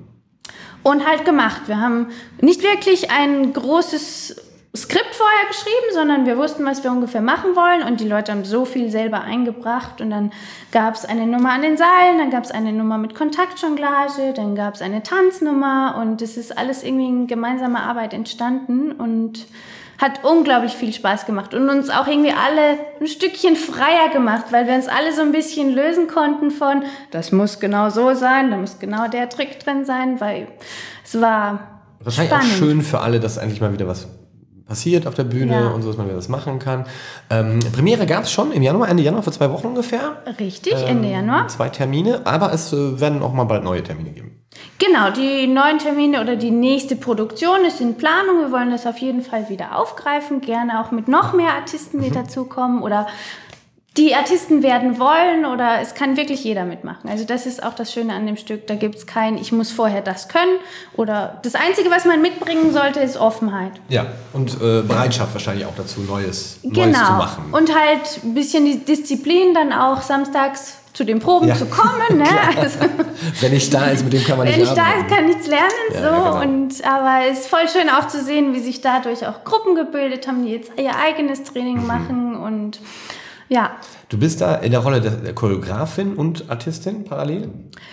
und halt gemacht. Wir haben nicht wirklich ein großes Skript vorher geschrieben, sondern wir wussten, was wir ungefähr machen wollen und die Leute haben so viel selber eingebracht und dann gab es eine Nummer an den Seilen, dann gab es eine Nummer mit Kontaktjonglage, dann gab es eine Tanznummer und es ist alles irgendwie in gemeinsamer Arbeit entstanden und hat unglaublich viel Spaß gemacht und uns auch irgendwie alle ein Stückchen freier gemacht, weil wir uns alle so ein bisschen lösen konnten von, das muss genau so sein, da muss genau der Trick drin sein, weil es war wahrscheinlich spannend. Auch schön für alle, dass endlich mal wieder was passiert auf der Bühne und so, dass man wieder was machen kann. Premiere gab es schon im Januar, Ende Januar, vor 2 Wochen ungefähr. Richtig, Ende Januar. 2 Termine, aber es werden auch mal bald neue Termine geben. Genau, die neuen Termine oder die nächste Produktion ist in Planung. Wir wollen das auf jeden Fall wieder aufgreifen, gerne auch mit noch mehr Artisten, die dazukommen oder die Artisten werden wollen oder es kann wirklich jeder mitmachen. Also das ist auch das Schöne an dem Stück. Da gibt es kein, ich muss vorher das können oder das Einzige, was man mitbringen sollte, ist Offenheit. Ja, und Bereitschaft wahrscheinlich auch dazu, Neues zu machen. Und halt ein bisschen die Disziplin, dann auch samstags zu den Proben zu kommen. Ne? Also, wenn ich da ist, mit dem kann man nicht arbeiten. Wenn ich da ist, kann nichts lernen. Ja, so. genau. Aber es ist voll schön auch zu sehen, wie sich dadurch auch Gruppen gebildet haben, die jetzt ihr eigenes Training machen und ja. Du bist da in der Rolle der Choreografin und Artistin parallel?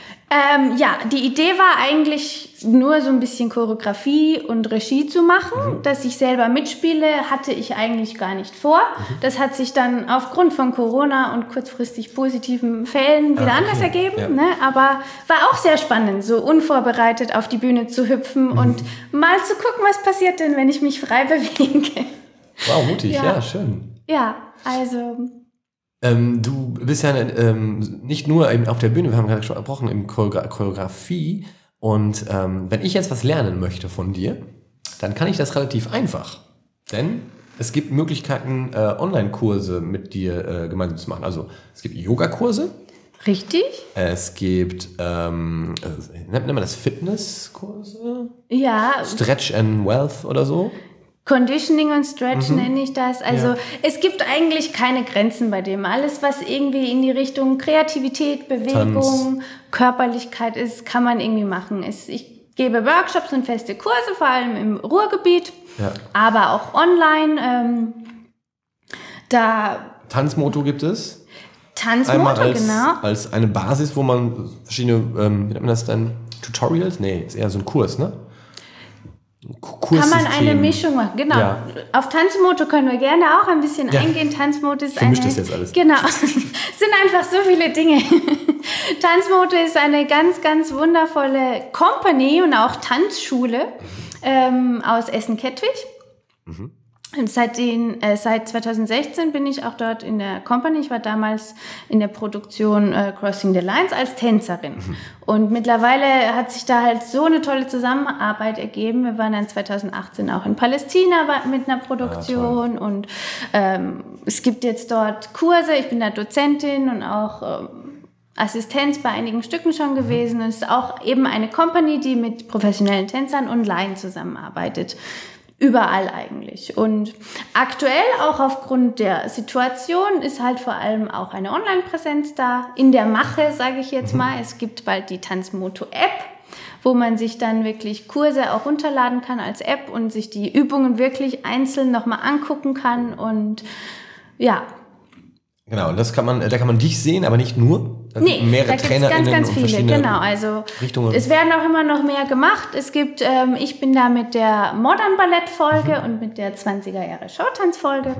Ja, die Idee war eigentlich nur so ein bisschen Choreografie und Regie zu machen. Dass ich selber mitspiele, hatte ich eigentlich gar nicht vor. Das hat sich dann aufgrund von Corona und kurzfristig positiven Fällen wieder anders ergeben. Ja. Ne? Aber war auch sehr spannend, so unvorbereitet auf die Bühne zu hüpfen und mal zu gucken, was passiert denn, wenn ich mich frei bewege. Wow, mutig, ja schön. Ja, also... Du bist ja nicht nur eben auf der Bühne, wir haben gerade schon gesprochen, in Choreografie. Und wenn ich jetzt was lernen möchte von dir, dann kann ich das relativ einfach. Denn es gibt Möglichkeiten, Online-Kurse mit dir gemeinsam zu machen. Also es gibt Yogakurse. Richtig. Es gibt, nennt man das Fitnesskurse? Ja. Stretch and Wealth oder so. Conditioning und Stretch nenne ich das. Also es gibt eigentlich keine Grenzen bei dem. Alles, was irgendwie in die Richtung Kreativität, Bewegung, Tanz, Körperlichkeit ist, kann man irgendwie machen. Ich gebe Workshops und feste Kurse, vor allem im Ruhrgebiet, aber auch online. Tanzmoto gibt es? Tanzmoto, genau. Als eine Basis, wo man verschiedene, wie nennt man das dann? Tutorials? Nee, ist eher so ein Kurs, ne? Kann man eine Mischung machen, genau. Ja. Auf Tanzmoto können wir gerne auch ein bisschen eingehen. Tanzmoto ist vermischt das jetzt alles. Genau, es sind einfach so viele Dinge. Tanzmoto ist eine ganz, ganz wundervolle Company und auch Tanzschule aus Essen-Kettwig. Und seit 2016 bin ich auch dort in der Company. Ich war damals in der Produktion Crossing the Lines als Tänzerin. Und mittlerweile hat sich da halt so eine tolle Zusammenarbeit ergeben. Wir waren dann 2018 auch in Palästina mit einer Produktion. Und es gibt jetzt dort Kurse. Ich bin da Dozentin und auch Assistenz bei einigen Stücken schon gewesen. Und es ist auch eben eine Company, die mit professionellen Tänzern und Laien zusammenarbeitet. Überall eigentlich. Und aktuell, auch aufgrund der Situation, ist halt vor allem auch eine Online-Präsenz da. In der Mache, sage ich jetzt mal. Es gibt bald die Tanzmoto-App, wo man sich dann wirklich Kurse auch runterladen kann als App und sich die Übungen wirklich einzeln nochmal angucken kann. Und ja, Genau, und da kann man dich sehen, aber nicht nur. Da Nee, mehrere da gibt es TrainerInnen ganz und viele, verschiedene genau. Also Richtungen. es werden auch immer noch mehr gemacht. Es gibt, ich bin da mit der Modern Ballett Folge und mit der 20er Jahre Showtanz Folge.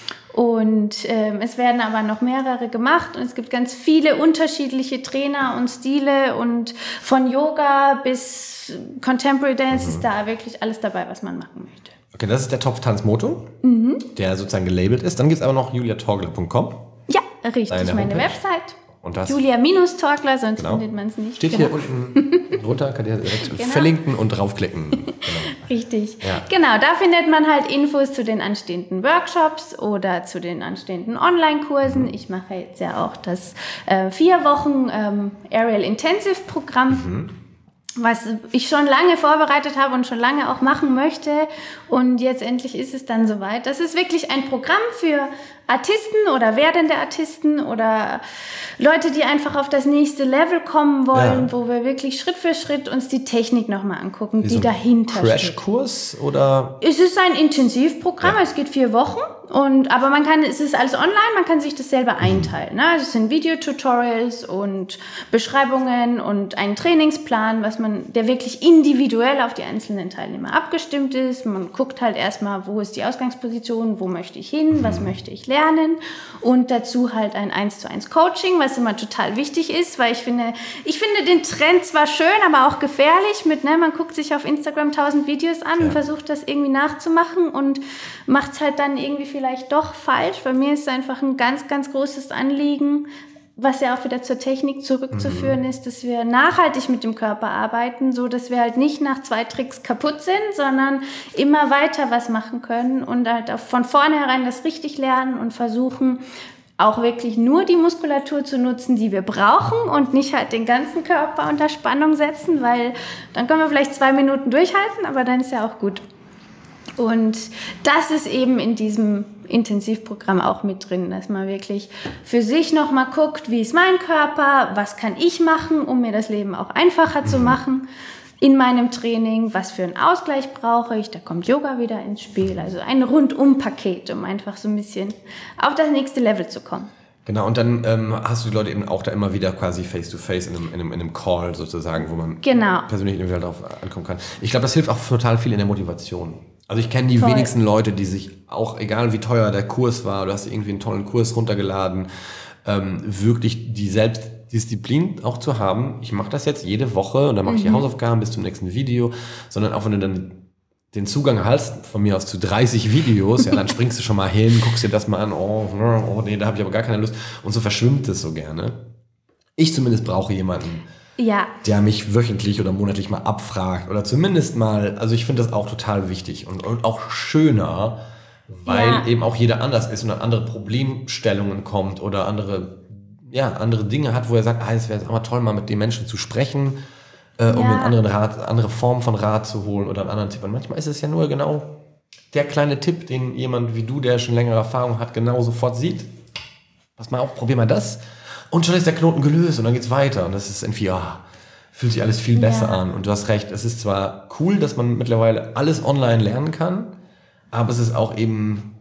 Und es werden aber noch mehrere gemacht und es gibt ganz viele unterschiedliche Trainer und Stile und von Yoga bis Contemporary Dance ist da wirklich alles dabei, was man machen möchte. Okay, das ist der Topf Tanz Moto, der sozusagen gelabelt ist. Dann gibt es aber noch juliatorgler.com. Ja, richtig, Deine meine Homepage. Website. Und das Julia-Torgler, sonst Genau. findet man es nicht. steht hier unten drunter, könnt ihr direkt verlinken und draufklicken. Genau. Richtig. Ja. Genau, da findet man halt Infos zu den anstehenden Workshops oder zu den anstehenden Online-Kursen. Ich mache jetzt ja auch das 4 Wochen Aerial Intensive Programm. Was ich schon lange vorbereitet habe und schon lange auch machen möchte. Und jetzt endlich ist es dann soweit. Das ist wirklich ein Programm für Artisten oder werdende Artisten oder Leute, die einfach auf das nächste Level kommen wollen, wo wir wirklich Schritt für Schritt uns die Technik nochmal angucken, die dahinter steht. Crashkurs oder? Es ist ein Intensivprogramm, es geht 4 Wochen. Aber es ist alles online, man kann sich das selber einteilen. Ne? Also es sind Videotutorials und Beschreibungen und ein Trainingsplan, der wirklich individuell auf die einzelnen Teilnehmer abgestimmt ist. Man guckt halt erstmal, wo ist die Ausgangsposition, wo möchte ich hin, was möchte ich lernen und dazu halt ein 1:1 Coaching, was immer total wichtig ist, weil ich finde den Trend zwar schön, aber auch gefährlich man guckt sich auf Instagram 1000 Videos an und versucht das irgendwie nachzumachen und macht es halt dann irgendwie vielleicht doch falsch. Bei mir ist es einfach ein ganz, ganz großes Anliegen, was ja auch wieder zur Technik zurückzuführen ist, dass wir nachhaltig mit dem Körper arbeiten, so dass wir halt nicht nach 2 Tricks kaputt sind, sondern immer weiter was machen können und halt auch von vornherein das richtig lernen und versuchen, auch wirklich nur die Muskulatur zu nutzen, die wir brauchen und nicht halt den ganzen Körper unter Spannung setzen, weil dann können wir vielleicht 2 Minuten durchhalten, aber dann ist ja auch gut. Und das ist eben in diesem Intensivprogramm auch mit drin, dass man wirklich für sich nochmal guckt, wie ist mein Körper, was kann ich machen, um mir das Leben auch einfacher zu machen in meinem Training, was für einen Ausgleich brauche ich, da kommt Yoga wieder ins Spiel, also ein Rundum-Paket, um einfach so ein bisschen auf das nächste Level zu kommen. Genau, und dann hast du die Leute eben auch da immer wieder quasi face-to-face in einem Call sozusagen, wo man persönlich individuell darauf ankommen kann. Ich glaube, das hilft auch total viel in der Motivation. Also ich kenne die wenigsten Leute, die sich auch, egal wie teuer der Kurs war, du hast irgendwie einen tollen Kurs runtergeladen, wirklich die Selbstdisziplin auch zu haben. Ich mache das jetzt jede Woche und dann mache ich die Hausaufgaben bis zum nächsten Video, sondern auch wenn du dann den Zugang hast, von mir aus zu 30 Videos, ja, dann springst du schon mal hin, guckst dir das mal an, oh nee, da habe ich aber gar keine Lust. Und so verschwimmt es so gerne. Ich zumindest brauche jemanden, der mich wöchentlich oder monatlich mal abfragt oder zumindest mal, also ich finde das auch total wichtig und auch schöner, weil eben auch jeder anders ist und an andere Problemstellungen kommt oder andere Dinge hat, wo er sagt, es wäre jetzt auch mal toll, mal mit den Menschen zu sprechen, um einen andere Form von Rat zu holen oder einen anderen Tipp. Und manchmal ist es ja nur genau der kleine Tipp, den jemand wie du, der schon längere Erfahrung hat, genau sofort sieht. Pass mal auf, probier mal das. Und schon ist der Knoten gelöst und dann geht's weiter. Und das ist irgendwie, fühlt sich alles viel besser an. Und du hast recht, es ist zwar cool, dass man mittlerweile alles online lernen kann, aber es ist auch eben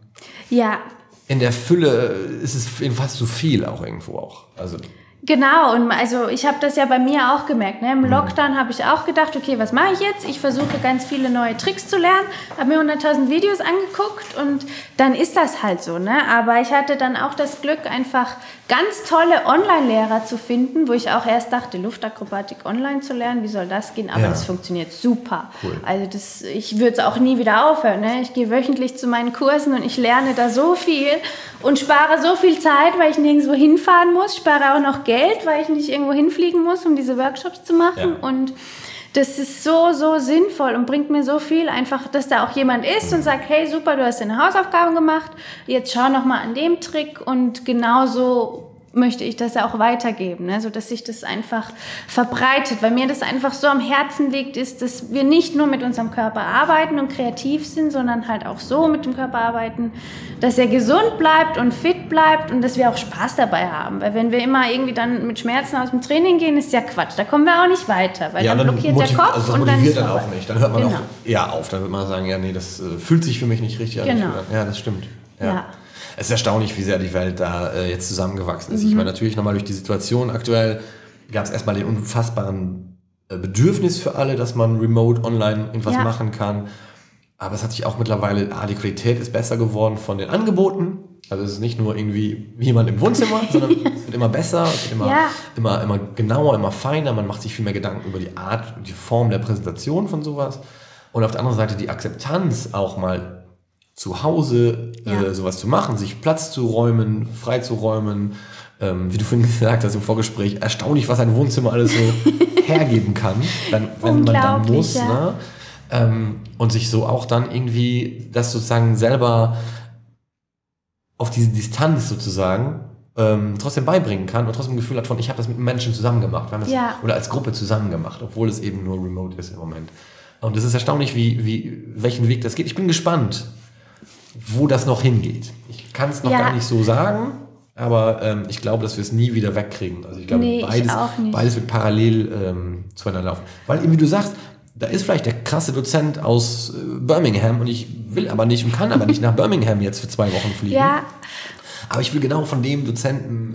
in der Fülle, ist es fast zu viel auch irgendwo auch. Also Genau, und also ich habe das ja bei mir auch gemerkt. Ne? Im Lockdown habe ich auch gedacht, okay, was mache ich jetzt? Ich versuche ganz viele neue Tricks zu lernen, habe mir 100.000 Videos angeguckt und dann ist das halt so. Ne? Aber ich hatte dann auch das Glück, einfach ganz tolle Online-Lehrer zu finden, wo ich auch erst dachte, Luftakrobatik online zu lernen, wie soll das gehen? Aber das funktioniert super. Cool. Also ich würde es auch nie wieder aufhören. Ne? Ich gehe wöchentlich zu meinen Kursen und ich lerne da so viel und spare so viel Zeit, weil ich nirgendwo hinfahren muss, spare auch noch Geld, weil ich nicht irgendwo hinfliegen muss, um diese Workshops zu machen. Und das ist so, so sinnvoll und bringt mir so viel, einfach, dass da auch jemand ist und sagt, hey, super, du hast deine Hausaufgaben gemacht, jetzt schau noch mal an dem Trick und genauso möchte ich das ja auch weitergeben, ne? So dass sich das einfach verbreitet, weil mir das einfach so am Herzen liegt, ist, dass wir nicht nur mit unserem Körper arbeiten und kreativ sind, sondern halt auch so mit dem Körper arbeiten, dass er gesund bleibt und fit bleibt und dass wir auch Spaß dabei haben, weil wenn wir immer irgendwie dann mit Schmerzen aus dem Training gehen, ist ja Quatsch, da kommen wir auch nicht weiter, weil dann blockiert der Kopf also und dann motiviert ist dann auch nicht, dann hört man auch auf, dann wird man sagen, ja nee, das fühlt sich für mich nicht richtig an. Genau. Ja, das stimmt. Ja. Es ist erstaunlich, wie sehr die Welt da jetzt zusammengewachsen ist. Ich meine, natürlich nochmal durch die Situation aktuell gab es erstmal den unfassbaren Bedürfnis für alle, dass man remote online irgendwas machen kann. Aber es hat sich auch mittlerweile, die Qualität ist besser geworden von den Angeboten. Also es ist nicht nur irgendwie jemand im Wohnzimmer, sondern es wird immer besser, es wird immer genauer, immer feiner. Man macht sich viel mehr Gedanken über die Art, die Form der Präsentation von sowas. Und auf der anderen Seite die Akzeptanz, auch mal zu Hause sowas zu machen, sich Platz zu räumen, freizuräumen. Wie du vorhin gesagt hast im Vorgespräch, erstaunlich, was ein Wohnzimmer alles so hergeben kann, wenn man dann muss. Ja. Ne? Und sich so auch dann irgendwie das sozusagen selber auf diese Distanz sozusagen trotzdem beibringen kann und trotzdem ein Gefühl hat von, ich habe das mit Menschen zusammen gemacht. Wir haben das, oder als Gruppe zusammen gemacht, obwohl es eben nur remote ist im Moment. Und es ist erstaunlich, welchen Weg das geht. Ich bin gespannt, wo das noch hingeht. Ich kann es noch gar nicht so sagen, aber ich glaube, dass wir es nie wieder wegkriegen. Also ich glaube, beides wird parallel zueinander laufen. Weil eben, wie du sagst, da ist vielleicht der krasse Dozent aus Birmingham und ich will aber nicht und kann aber nicht nach Birmingham jetzt für 2 Wochen fliegen. Ja. Aber ich will genau von dem Dozenten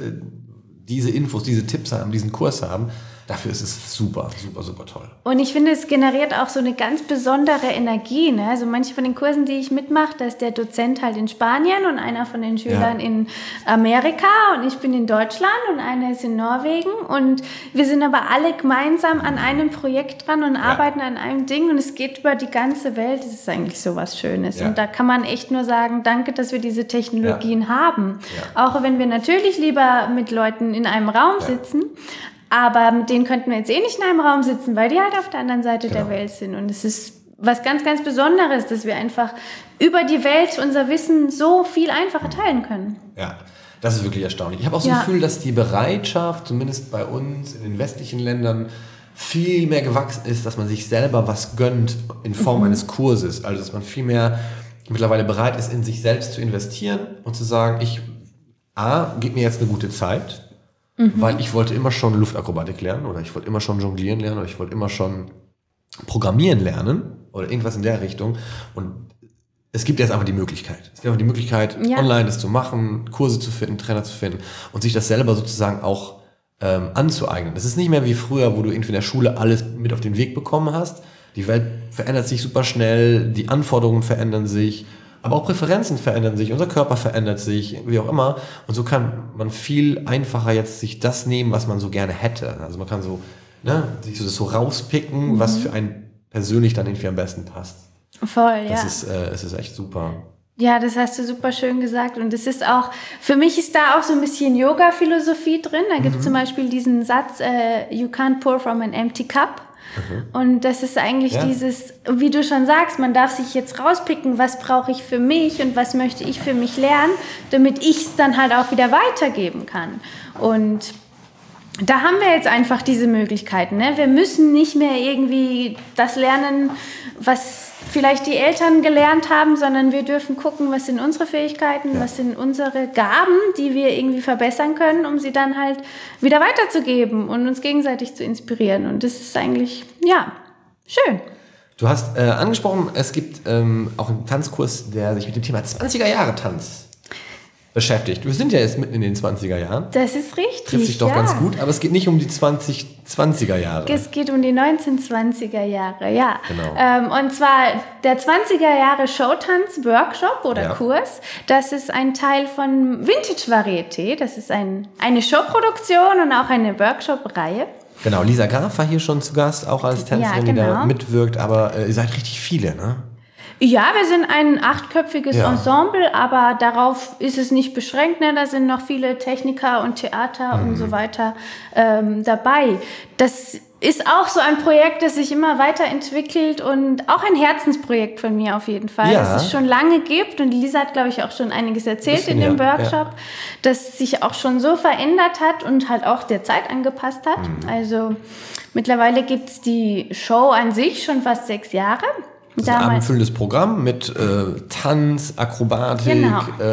diese Infos, diese Tipps haben, diesen Kurs haben. Dafür ist es super, super, super toll. Und ich finde, es generiert auch so eine ganz besondere Energie. Ne? Also manche von den Kursen, die ich mitmache, da ist der Dozent halt in Spanien und einer von den Schülern in Amerika und ich bin in Deutschland und einer ist in Norwegen und wir sind aber alle gemeinsam an einem Projekt dran und arbeiten an einem Ding und es geht über die ganze Welt. Das ist eigentlich so was Schönes. Ja. Und da kann man echt nur sagen, danke, dass wir diese Technologien haben. Ja. Auch wenn wir natürlich lieber mit Leuten in einem Raum sitzen, aber mit denen könnten wir jetzt nicht in einem Raum sitzen, weil die halt auf der anderen Seite der Welt sind. Und es ist was ganz, ganz Besonderes, dass wir einfach über die Welt unser Wissen so viel einfacher teilen können. Ja, das ist wirklich erstaunlich. Ich habe auch so ein Gefühl, dass die Bereitschaft, zumindest bei uns in den westlichen Ländern, viel mehr gewachsen ist, dass man sich selber was gönnt in Form eines Kurses. Also dass man viel mehr mittlerweile bereit ist, in sich selbst zu investieren und zu sagen, gib mir jetzt eine gute Zeit, weil ich wollte immer schon Luftakrobatik lernen oder ich wollte immer schon jonglieren lernen oder ich wollte immer schon programmieren lernen oder irgendwas in der Richtung. Und es gibt jetzt einfach die Möglichkeit. Es gibt einfach die Möglichkeit, online das zu machen, Kurse zu finden, Trainer zu finden und sich das selber sozusagen auch anzueignen. Das ist nicht mehr wie früher, wo du irgendwie in der Schule alles mit auf den Weg bekommen hast. Die Welt verändert sich super schnell, die Anforderungen verändern sich, aber auch Präferenzen verändern sich, unser Körper verändert sich, wie auch immer. Und so kann man viel einfacher jetzt sich das nehmen, was man so gerne hätte. Also man kann so sich so rauspicken, was für einen persönlich dann irgendwie am besten passt. Voll, ja. Es ist echt super. Ja, das hast du super schön gesagt. Und es ist auch, für mich ist da auch so ein bisschen Yoga-Philosophie drin. Da gibt es zum Beispiel diesen Satz, you can't pour from an empty cup. Und das ist eigentlich dieses, wie du schon sagst, man darf sich jetzt rauspicken, was brauche ich für mich und was möchte ich für mich lernen, damit ich es dann halt auch wieder weitergeben kann. Und da haben wir jetzt einfach diese Möglichkeiten. Ne? Wir müssen nicht mehr irgendwie das lernen, was vielleicht die Eltern gelernt haben, sondern wir dürfen gucken, was sind unsere Fähigkeiten, was sind unsere Gaben, die wir irgendwie verbessern können, um sie dann halt wieder weiterzugeben und uns gegenseitig zu inspirieren. Und das ist eigentlich, schön. Du hast angesprochen, es gibt auch einen Tanzkurs, der sich mit dem Thema 20er-Jahre-Tanz beschäftigt. Wir sind ja jetzt mitten in den 20er Jahren. Das ist richtig, trifft sich doch ganz gut, aber es geht nicht um die 2020er Jahre. Es geht um die 1920er Jahre, ja. Genau. Und zwar der 20er Jahre Showtanz-Workshop oder Kurs, das ist ein Teil von Vintage Varieté. Das ist eine Showproduktion und auch eine Workshop-Reihe. Genau, Lisa Graf war hier schon zu Gast, auch als Tänzerin, die da mitwirkt, aber ihr seid richtig viele, ne? Ja, wir sind ein 8-köpfiges Ensemble, aber darauf ist es nicht beschränkt. Ne? Da sind noch viele Techniker und Theater und so weiter dabei. Das ist auch so ein Projekt, das sich immer weiterentwickelt und auch ein Herzensprojekt von mir auf jeden Fall, das es schon lange gibt. Und Lisa hat, glaube ich, auch schon einiges erzählt in dem Workshop, das sich auch schon so verändert hat und halt auch der Zeit angepasst hat. Also mittlerweile gibt es die Show an sich schon fast 6 Jahre. Das ist ein abendfüllendes Programm mit Tanz, Akrobatik,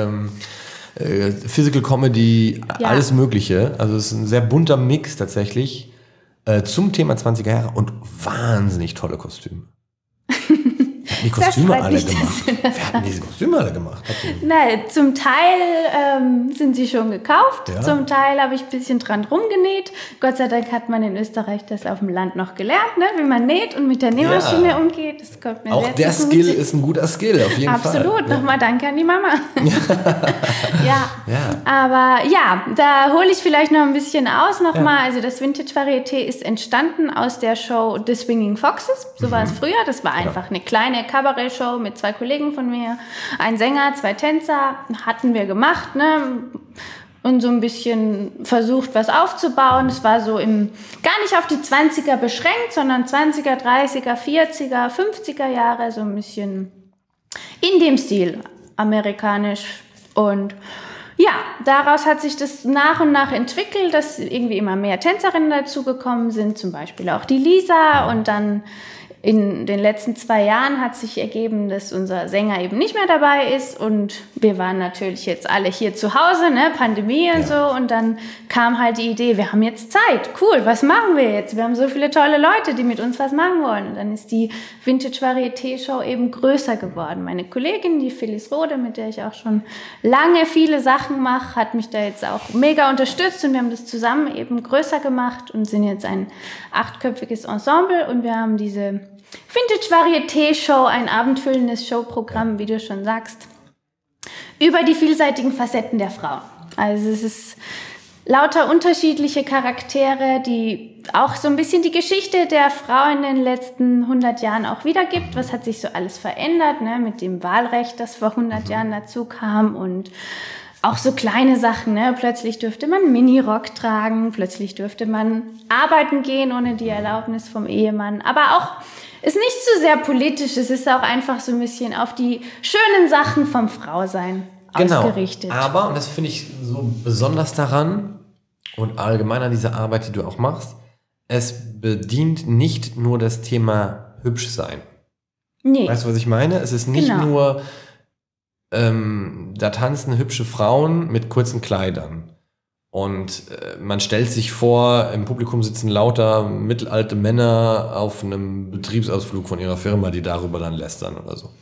Physical Comedy, alles Mögliche. Also es ist ein sehr bunter Mix tatsächlich zum Thema 20er Jahre und wahnsinnig tolle Kostüme. Die Kostüme alle gemacht. Wer hat denn diese Kostüme alle gemacht? Na, zum Teil sind sie schon gekauft, Ja. zum Teil habe ich ein bisschen dran rumgenäht. Gott sei Dank hat man in Österreich das auf dem Land noch gelernt, ne? Wie man näht und mit der Nähmaschine umgeht. Das kommt mir Auch sehr der zugute. Skill ist ein guter Skill, auf jeden Fall. Absolut, nochmal danke an die Mama. Ja. Ja. Aber ja, da hole ich vielleicht noch ein bisschen aus nochmal. Also das Vintage Varieté ist entstanden aus der Show The Swinging Foxes. So war es früher. Das war einfach eine kleine Kabarett-Show mit 2 Kollegen von mir. Ein Sänger, 2 Tänzer. Hatten wir gemacht, ne? Und so ein bisschen versucht, was aufzubauen. Es war so gar nicht auf die 20er beschränkt, sondern 20er, 30er, 40er, 50er Jahre, so ein bisschen in dem Stil, amerikanisch. Und ja, daraus hat sich das nach und nach entwickelt, dass irgendwie immer mehr Tänzerinnen dazugekommen sind, zum Beispiel auch die Lisa. Und dann in den letzten 2 Jahren hat sich ergeben, dass unser Sänger eben nicht mehr dabei ist. Und wir waren natürlich jetzt alle hier zu Hause, ne? Pandemie und so. Und dann kam halt die Idee, wir haben jetzt Zeit. Cool, was machen wir jetzt? Wir haben so viele tolle Leute, die mit uns was machen wollen. Und dann ist die Vintage Varieté Show eben größer geworden. Meine Kollegin, die Phyllis Rode, mit der ich auch schon lange viele Sachen mache, hat mich da jetzt auch mega unterstützt. Und wir haben das zusammen eben größer gemacht und sind jetzt ein 8-köpfiges Ensemble. Und wir haben diese Vintage Varieté Show, ein abendfüllendes Showprogramm, wie du schon sagst, über die vielseitigen Facetten der Frau. Also es ist lauter unterschiedliche Charaktere, die auch so ein bisschen die Geschichte der Frau in den letzten 100 Jahren auch wiedergibt. Was hat sich so alles verändert, ne? Mit dem Wahlrecht, das vor 100 Jahren dazu kam, und auch so kleine Sachen, ne? Plötzlich dürfte man Minirock tragen, plötzlich dürfte man arbeiten gehen ohne die Erlaubnis vom Ehemann. Aber auch ist nicht zu sehr politisch, es ist auch einfach so ein bisschen auf die schönen Sachen vom Frausein ausgerichtet. Aber, und das finde ich so besonders daran und allgemein an dieser Arbeit, die du auch machst, es bedient nicht nur das Thema hübsch sein. Nee. Weißt du, was ich meine? Es ist nicht nur, da tanzen hübsche Frauen mit kurzen Kleidern. Und man stellt sich vor, im Publikum sitzen lauter mittelalte Männer auf einem Betriebsausflug von ihrer Firma, die darüber dann lästern oder so.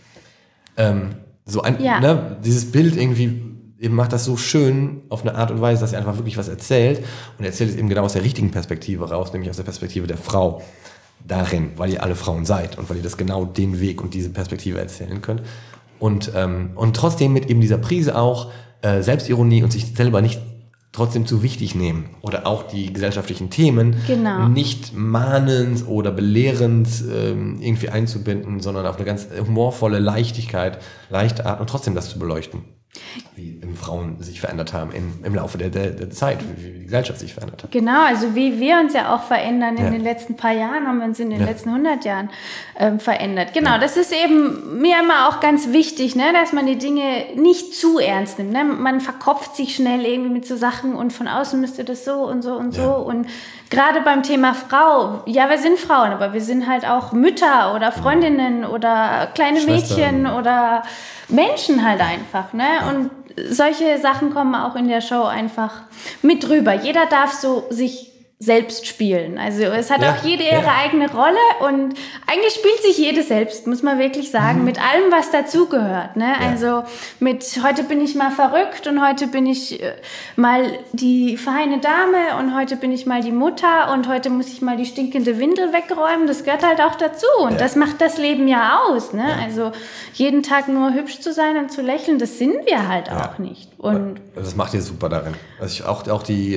Dieses Bild irgendwie eben macht das so schön auf eine Art und Weise, dass er einfach wirklich was erzählt. Und er erzählt es eben genau aus der richtigen Perspektive raus, nämlich aus der Perspektive der Frau darin, weil ihr alle Frauen seid und weil ihr das genau den Weg und diese Perspektive erzählen könnt. Und trotzdem mit eben dieser Prise auch Selbstironie und sich selber nicht trotzdem zu wichtig nehmen oder auch die gesellschaftlichen Themen nicht mahnend oder belehrend irgendwie einzubinden, sondern auf eine ganz humorvolle Leichtigkeit, leichte Art und trotzdem das zu beleuchten, wie Frauen sich verändert haben im Laufe der Zeit, wie die Gesellschaft sich verändert hat. Genau, also wie wir uns ja auch verändern in den letzten paar Jahren, haben wir uns in den letzten 100 Jahren verändert. Genau, das ist eben mir immer auch ganz wichtig, ne, dass man die Dinge nicht zu ernst nimmt. Ne? Man verkopft sich schnell irgendwie mit so Sachen und von außen müsste das so und so und so. Und gerade beim Thema Frau, ja, wir sind Frauen, aber wir sind halt auch Mütter oder Freundinnen oder kleine Mädchen oder Menschen halt einfach, ne? Und solche Sachen kommen auch in der Show einfach mit rüber. Jeder darf so sich selbst spielen. Also es hat auch jede ihre eigene Rolle und eigentlich spielt sich jede selbst, muss man wirklich sagen, mit allem, was dazugehört. Ne? Ja. Also mit heute bin ich mal verrückt und heute bin ich mal die feine Dame und heute bin ich mal die Mutter und heute muss ich mal die stinkende Windel wegräumen. Das gehört halt auch dazu und das macht das Leben ja aus. Ne? Ja. Also jeden Tag nur hübsch zu sein und zu lächeln, das sind wir halt auch nicht. Und das macht ihr super darin. Also auch die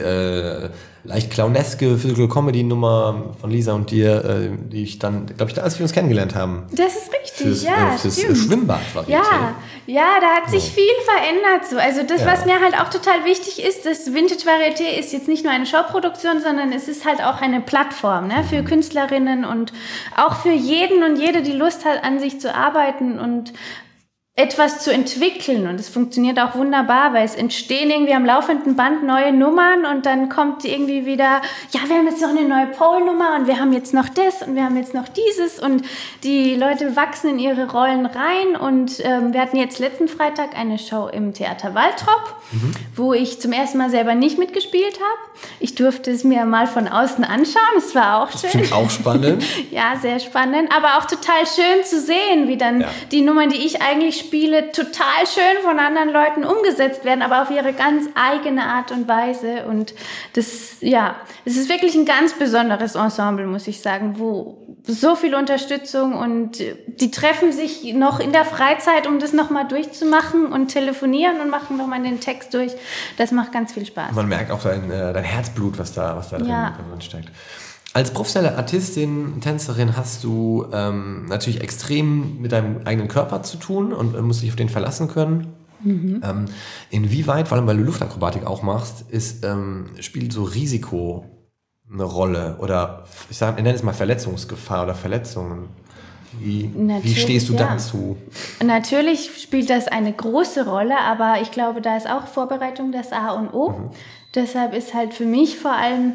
leicht clowneske Physical Comedy Nummer von Lisa und dir, die ich dann, glaube ich, als wir uns kennengelernt haben. Das ist richtig, fürs Schwimmbad war Ja, da hat sich viel verändert. So. Also das, was mir halt auch total wichtig ist, das Vintage Varieté ist jetzt nicht nur eine Showproduktion, sondern es ist halt auch eine Plattform, ne, für Künstlerinnen und auch für jeden und jede, die Lust hat, an sich zu arbeiten und etwas zu entwickeln und es funktioniert auch wunderbar, weil es entstehen irgendwie am laufenden Band neue Nummern und dann kommt irgendwie wieder, ja, wir haben jetzt noch eine neue Pole-Nummer und wir haben jetzt noch das und wir haben jetzt noch dieses und die Leute wachsen in ihre Rollen rein und wir hatten jetzt letzten Freitag eine Show im Theater Waltrop, wo ich zum ersten Mal selber nicht mitgespielt habe. Ich durfte es mir mal von außen anschauen, es war auch schön. Das klingt auch spannend. Ja, sehr spannend, aber auch total schön zu sehen, wie dann die Nummern, die ich eigentlich spiele, total schön von anderen Leuten umgesetzt werden, aber auf ihre ganz eigene Art und Weise. Und das, ja, es ist wirklich ein ganz besonderes Ensemble, muss ich sagen, wo so viel Unterstützung und die treffen sich noch in der Freizeit, um das nochmal durchzumachen und telefonieren und machen nochmal den Text durch. Das macht ganz viel Spaß. Man merkt auch dein Herzblut, was da drin steckt. Als professionelle Artistin, Tänzerin hast du natürlich extrem mit deinem eigenen Körper zu tun und musst dich auf den verlassen können. Inwieweit, vor allem weil du Luftakrobatik auch machst, spielt so Risiko eine Rolle? Oder ich nenne es mal Verletzungsgefahr oder Verletzungen. Wie stehst du dazu? Natürlich spielt das eine große Rolle, aber ich glaube, da ist auch Vorbereitung das A und O. Deshalb ist halt für mich vor allem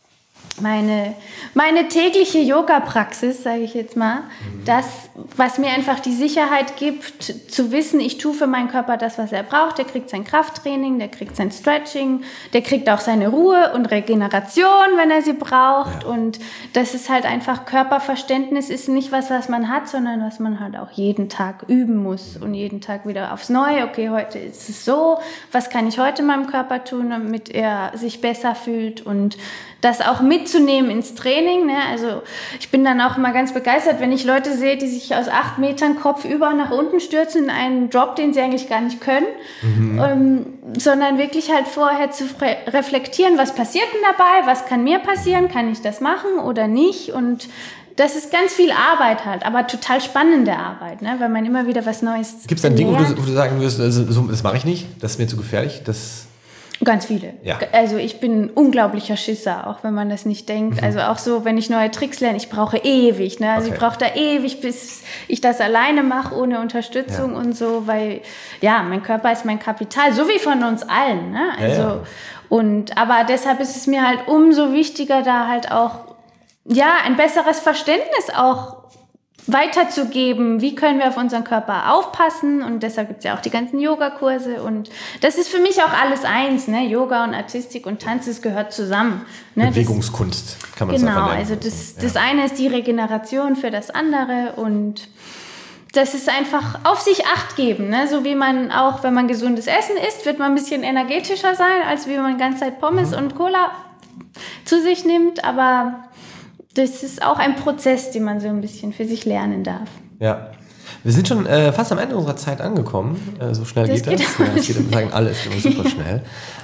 meine tägliche Yoga-Praxis, sage ich jetzt mal, das, was mir einfach die Sicherheit gibt, zu wissen, ich tue für meinen Körper das, was er braucht. Der kriegt sein Krafttraining, der kriegt sein Stretching, der kriegt auch seine Ruhe und Regeneration, wenn er sie braucht. Ja. Und das ist halt einfach, Körperverständnis ist nicht was man hat, sondern was man halt auch jeden Tag üben muss und jeden Tag wieder aufs Neue. Okay, heute ist es so, was kann ich heute meinem Körper tun, damit er sich besser fühlt und das auch mitzunehmen ins Training. Ne? Also ich bin dann auch immer ganz begeistert, wenn ich Leute sehe, die sich aus 8 Metern kopfüber nach unten stürzen in einen Job, den sie eigentlich gar nicht können, sondern wirklich halt vorher zu reflektieren, was passiert denn dabei, was kann mir passieren, kann ich das machen oder nicht, und das ist ganz viel Arbeit halt, aber total spannende Arbeit, ne? Weil man immer wieder was Neues Gibt es ein Ding, wo du sagen wirst, also, das mache ich nicht, das ist mir zu gefährlich, Ganz viele. Ja. Also ich bin ein unglaublicher Schisser, auch wenn man das nicht denkt. Also auch so, wenn ich neue Tricks lerne, ich brauche ewig. Ne? Also ich brauche da ewig, bis ich das alleine mache, ohne Unterstützung und so, weil ja, mein Körper ist mein Kapital, so wie von uns allen. Ne? Also, aber deshalb ist es mir halt umso wichtiger, da halt auch ein besseres Verständnis auch weiterzugeben, wie können wir auf unseren Körper aufpassen, und deshalb gibt es ja auch die ganzen Yogakurse, und das ist für mich auch alles eins, ne? Yoga und Artistik und Tanz, das gehört zusammen. Ne? Bewegungskunst kann man es einfach nennen. Genau, also das eine ist die Regeneration für das andere, und das ist einfach auf sich Acht geben, ne? So wie man auch, wenn man gesundes Essen isst, wird man ein bisschen energetischer sein, als wie man die ganze Zeit Pommes und Cola zu sich nimmt, aber das ist auch ein Prozess, den man so ein bisschen für sich lernen darf. Ja. Wir sind schon fast am Ende unserer Zeit angekommen. So schnell geht das. Wir sagen alles immer super schnell.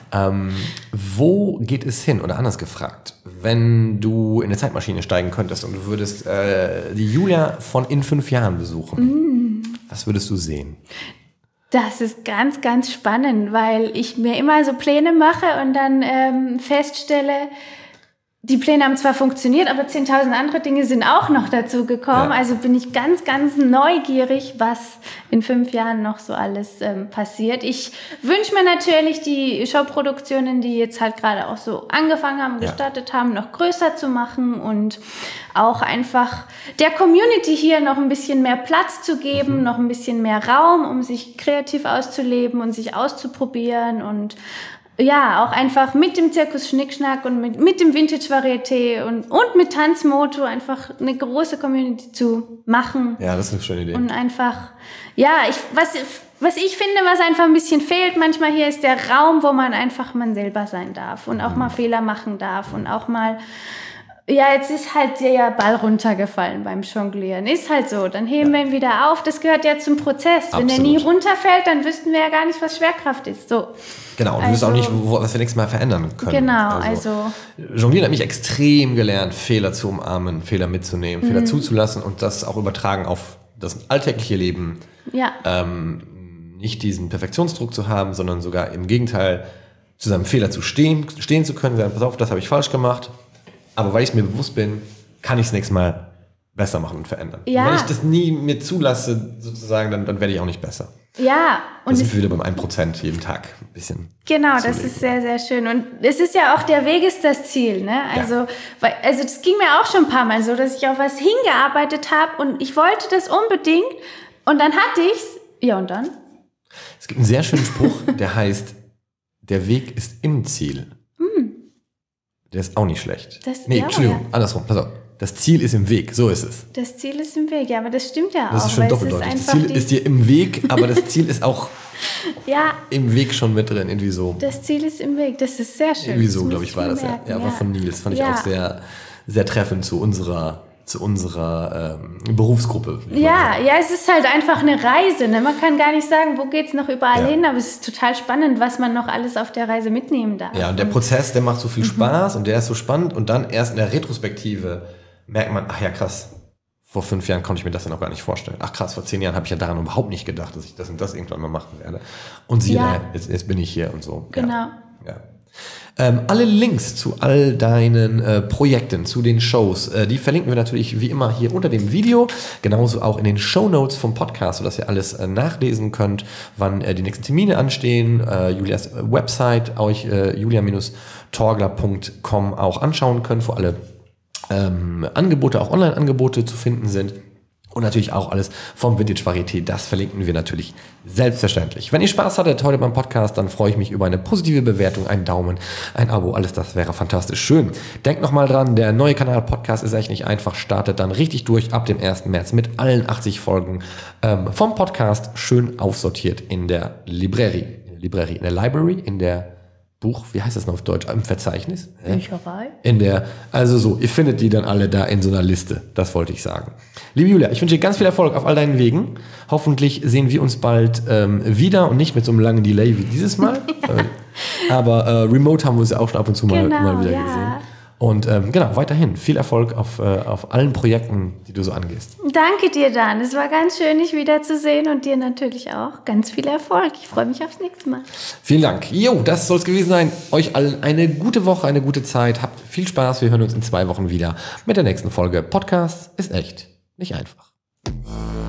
Wo geht es hin? Oder anders gefragt, wenn du in eine Zeitmaschine steigen könntest und du würdest die Julia von in 5 Jahren besuchen, was würdest du sehen? Das ist ganz, ganz spannend, weil ich mir immer so Pläne mache und dann feststelle, die Pläne haben zwar funktioniert, aber 10.000 andere Dinge sind auch noch dazu gekommen. Ja. Also bin ich ganz, ganz neugierig, was in 5 Jahren noch so alles passiert. Ich wünsche mir natürlich, die Showproduktionen, die jetzt halt gerade auch so angefangen haben, gestartet haben, noch größer zu machen und auch einfach der Community hier noch ein bisschen mehr Platz zu geben, noch ein bisschen mehr Raum, um sich kreativ auszuleben und sich auszuprobieren, und ja, auch einfach mit dem Zirkus Schnickschnack und mit dem Vintage Varieté und mit Tanzmoto einfach eine große Community zu machen. Ja, das ist eine schöne Idee. Und einfach, was ich finde, was einfach ein bisschen fehlt manchmal hier, ist der Raum, wo man einfach man selber sein darf und auch mal Fehler machen darf und auch mal, jetzt ist halt der Ball runtergefallen beim Jonglieren. Ist halt so. Dann heben wir ihn wieder auf. Das gehört ja zum Prozess. Absolut. Wenn der nie runterfällt, dann wüssten wir ja gar nicht, was Schwerkraft ist. So. Genau, und du wirst auch nicht, was wir nächstes Mal verändern können. Genau, also Jonglieren hat mich extrem gelernt, Fehler zu umarmen, Fehler mitzunehmen, Fehler zuzulassen und das auch übertragen auf das alltägliche Leben. Ja. Nicht diesen Perfektionsdruck zu haben, sondern sogar im Gegenteil zu seinem Fehler zu stehen zu können, sagen, pass auf, das habe ich falsch gemacht. Aber weil ich es mir bewusst bin, kann ich es nächstes Mal besser machen und verändern. Ja. Und wenn ich das nie mir zulasse, sozusagen, dann werde ich auch nicht besser. Ja. Und sind wir wieder beim 1% jeden Tag ein bisschen. Genau, das ist sehr, sehr schön. Und es ist ja auch, der Weg ist das Ziel. Ne? Also das ging mir auch schon ein paar Mal so, dass ich auf was hingearbeitet habe und ich wollte das unbedingt und dann hatte ich's. Ja, und dann? Es gibt einen sehr schönen Spruch, der heißt, der Weg ist im Ziel. Der ist auch nicht schlecht. Entschuldigung, andersrum, pass auf. Das Ziel ist im Weg, so ist es. Das Ziel ist im Weg, ja, aber das stimmt ja auch. Das ist schon doppeldeutig. Das Ziel ist dir im Weg, aber das Ziel ist auch im Weg schon mit drin, irgendwie so. Das Ziel ist im Weg, das ist sehr schön. Irgendwie so, glaube ich, war das ja. Ja, war von Nils, fand ich auch sehr, sehr treffend zu unserer Berufsgruppe. Ja, es ist halt einfach eine Reise. Ne? Man kann gar nicht sagen, wo geht's noch überall hin, aber es ist total spannend, was man noch alles auf der Reise mitnehmen darf. Ja, und der Prozess, der macht so viel Spaß und der ist so spannend und dann erst in der Retrospektive merkt man, ach ja, krass, vor 5 Jahren konnte ich mir das ja noch gar nicht vorstellen. Ach krass, vor 10 Jahren habe ich ja daran überhaupt nicht gedacht, dass ich das und das irgendwann mal machen werde. Und siehe da, jetzt bin ich hier und so. Genau. Ja. Alle Links zu all deinen Projekten, zu den Shows, die verlinken wir natürlich wie immer hier unter dem Video, genauso auch in den Shownotes vom Podcast, sodass ihr alles nachlesen könnt, wann die nächsten Termine anstehen, Julias Website, euch julia-torgler.com auch anschauen könnt, wo alle Angebote, auch Online-Angebote zu finden sind. Und natürlich auch alles vom Vintage Varieté. Das verlinken wir natürlich selbstverständlich. Wenn ihr Spaß hattet heute beim Podcast, dann freue ich mich über eine positive Bewertung, einen Daumen, ein Abo. Alles das wäre fantastisch schön. Denkt nochmal dran, der neue Kanal Podcast ist echt nicht einfach. Startet dann richtig durch ab dem 1. März mit allen 80 Folgen vom Podcast. Schön aufsortiert in der Library, in der Buch, wie heißt das noch auf Deutsch? Im Verzeichnis? Bücherei? Ihr findet die dann alle da in so einer Liste. Das wollte ich sagen. Liebe Julia, ich wünsche dir ganz viel Erfolg auf all deinen Wegen. Hoffentlich sehen wir uns bald wieder und nicht mit so einem langen Delay wie dieses Mal. Aber remote haben wir uns ja auch schon ab und zu mal wieder gesehen. Und weiterhin viel Erfolg auf allen Projekten, die du so angehst. Danke dir, Dan. Es war ganz schön, dich wiederzusehen und dir natürlich auch ganz viel Erfolg. Ich freue mich aufs nächste Mal. Vielen Dank. Das soll es gewesen sein. Euch allen eine gute Woche, eine gute Zeit. Habt viel Spaß. Wir hören uns in 2 Wochen wieder mit der nächsten Folge. Podcast ist echt nicht einfach.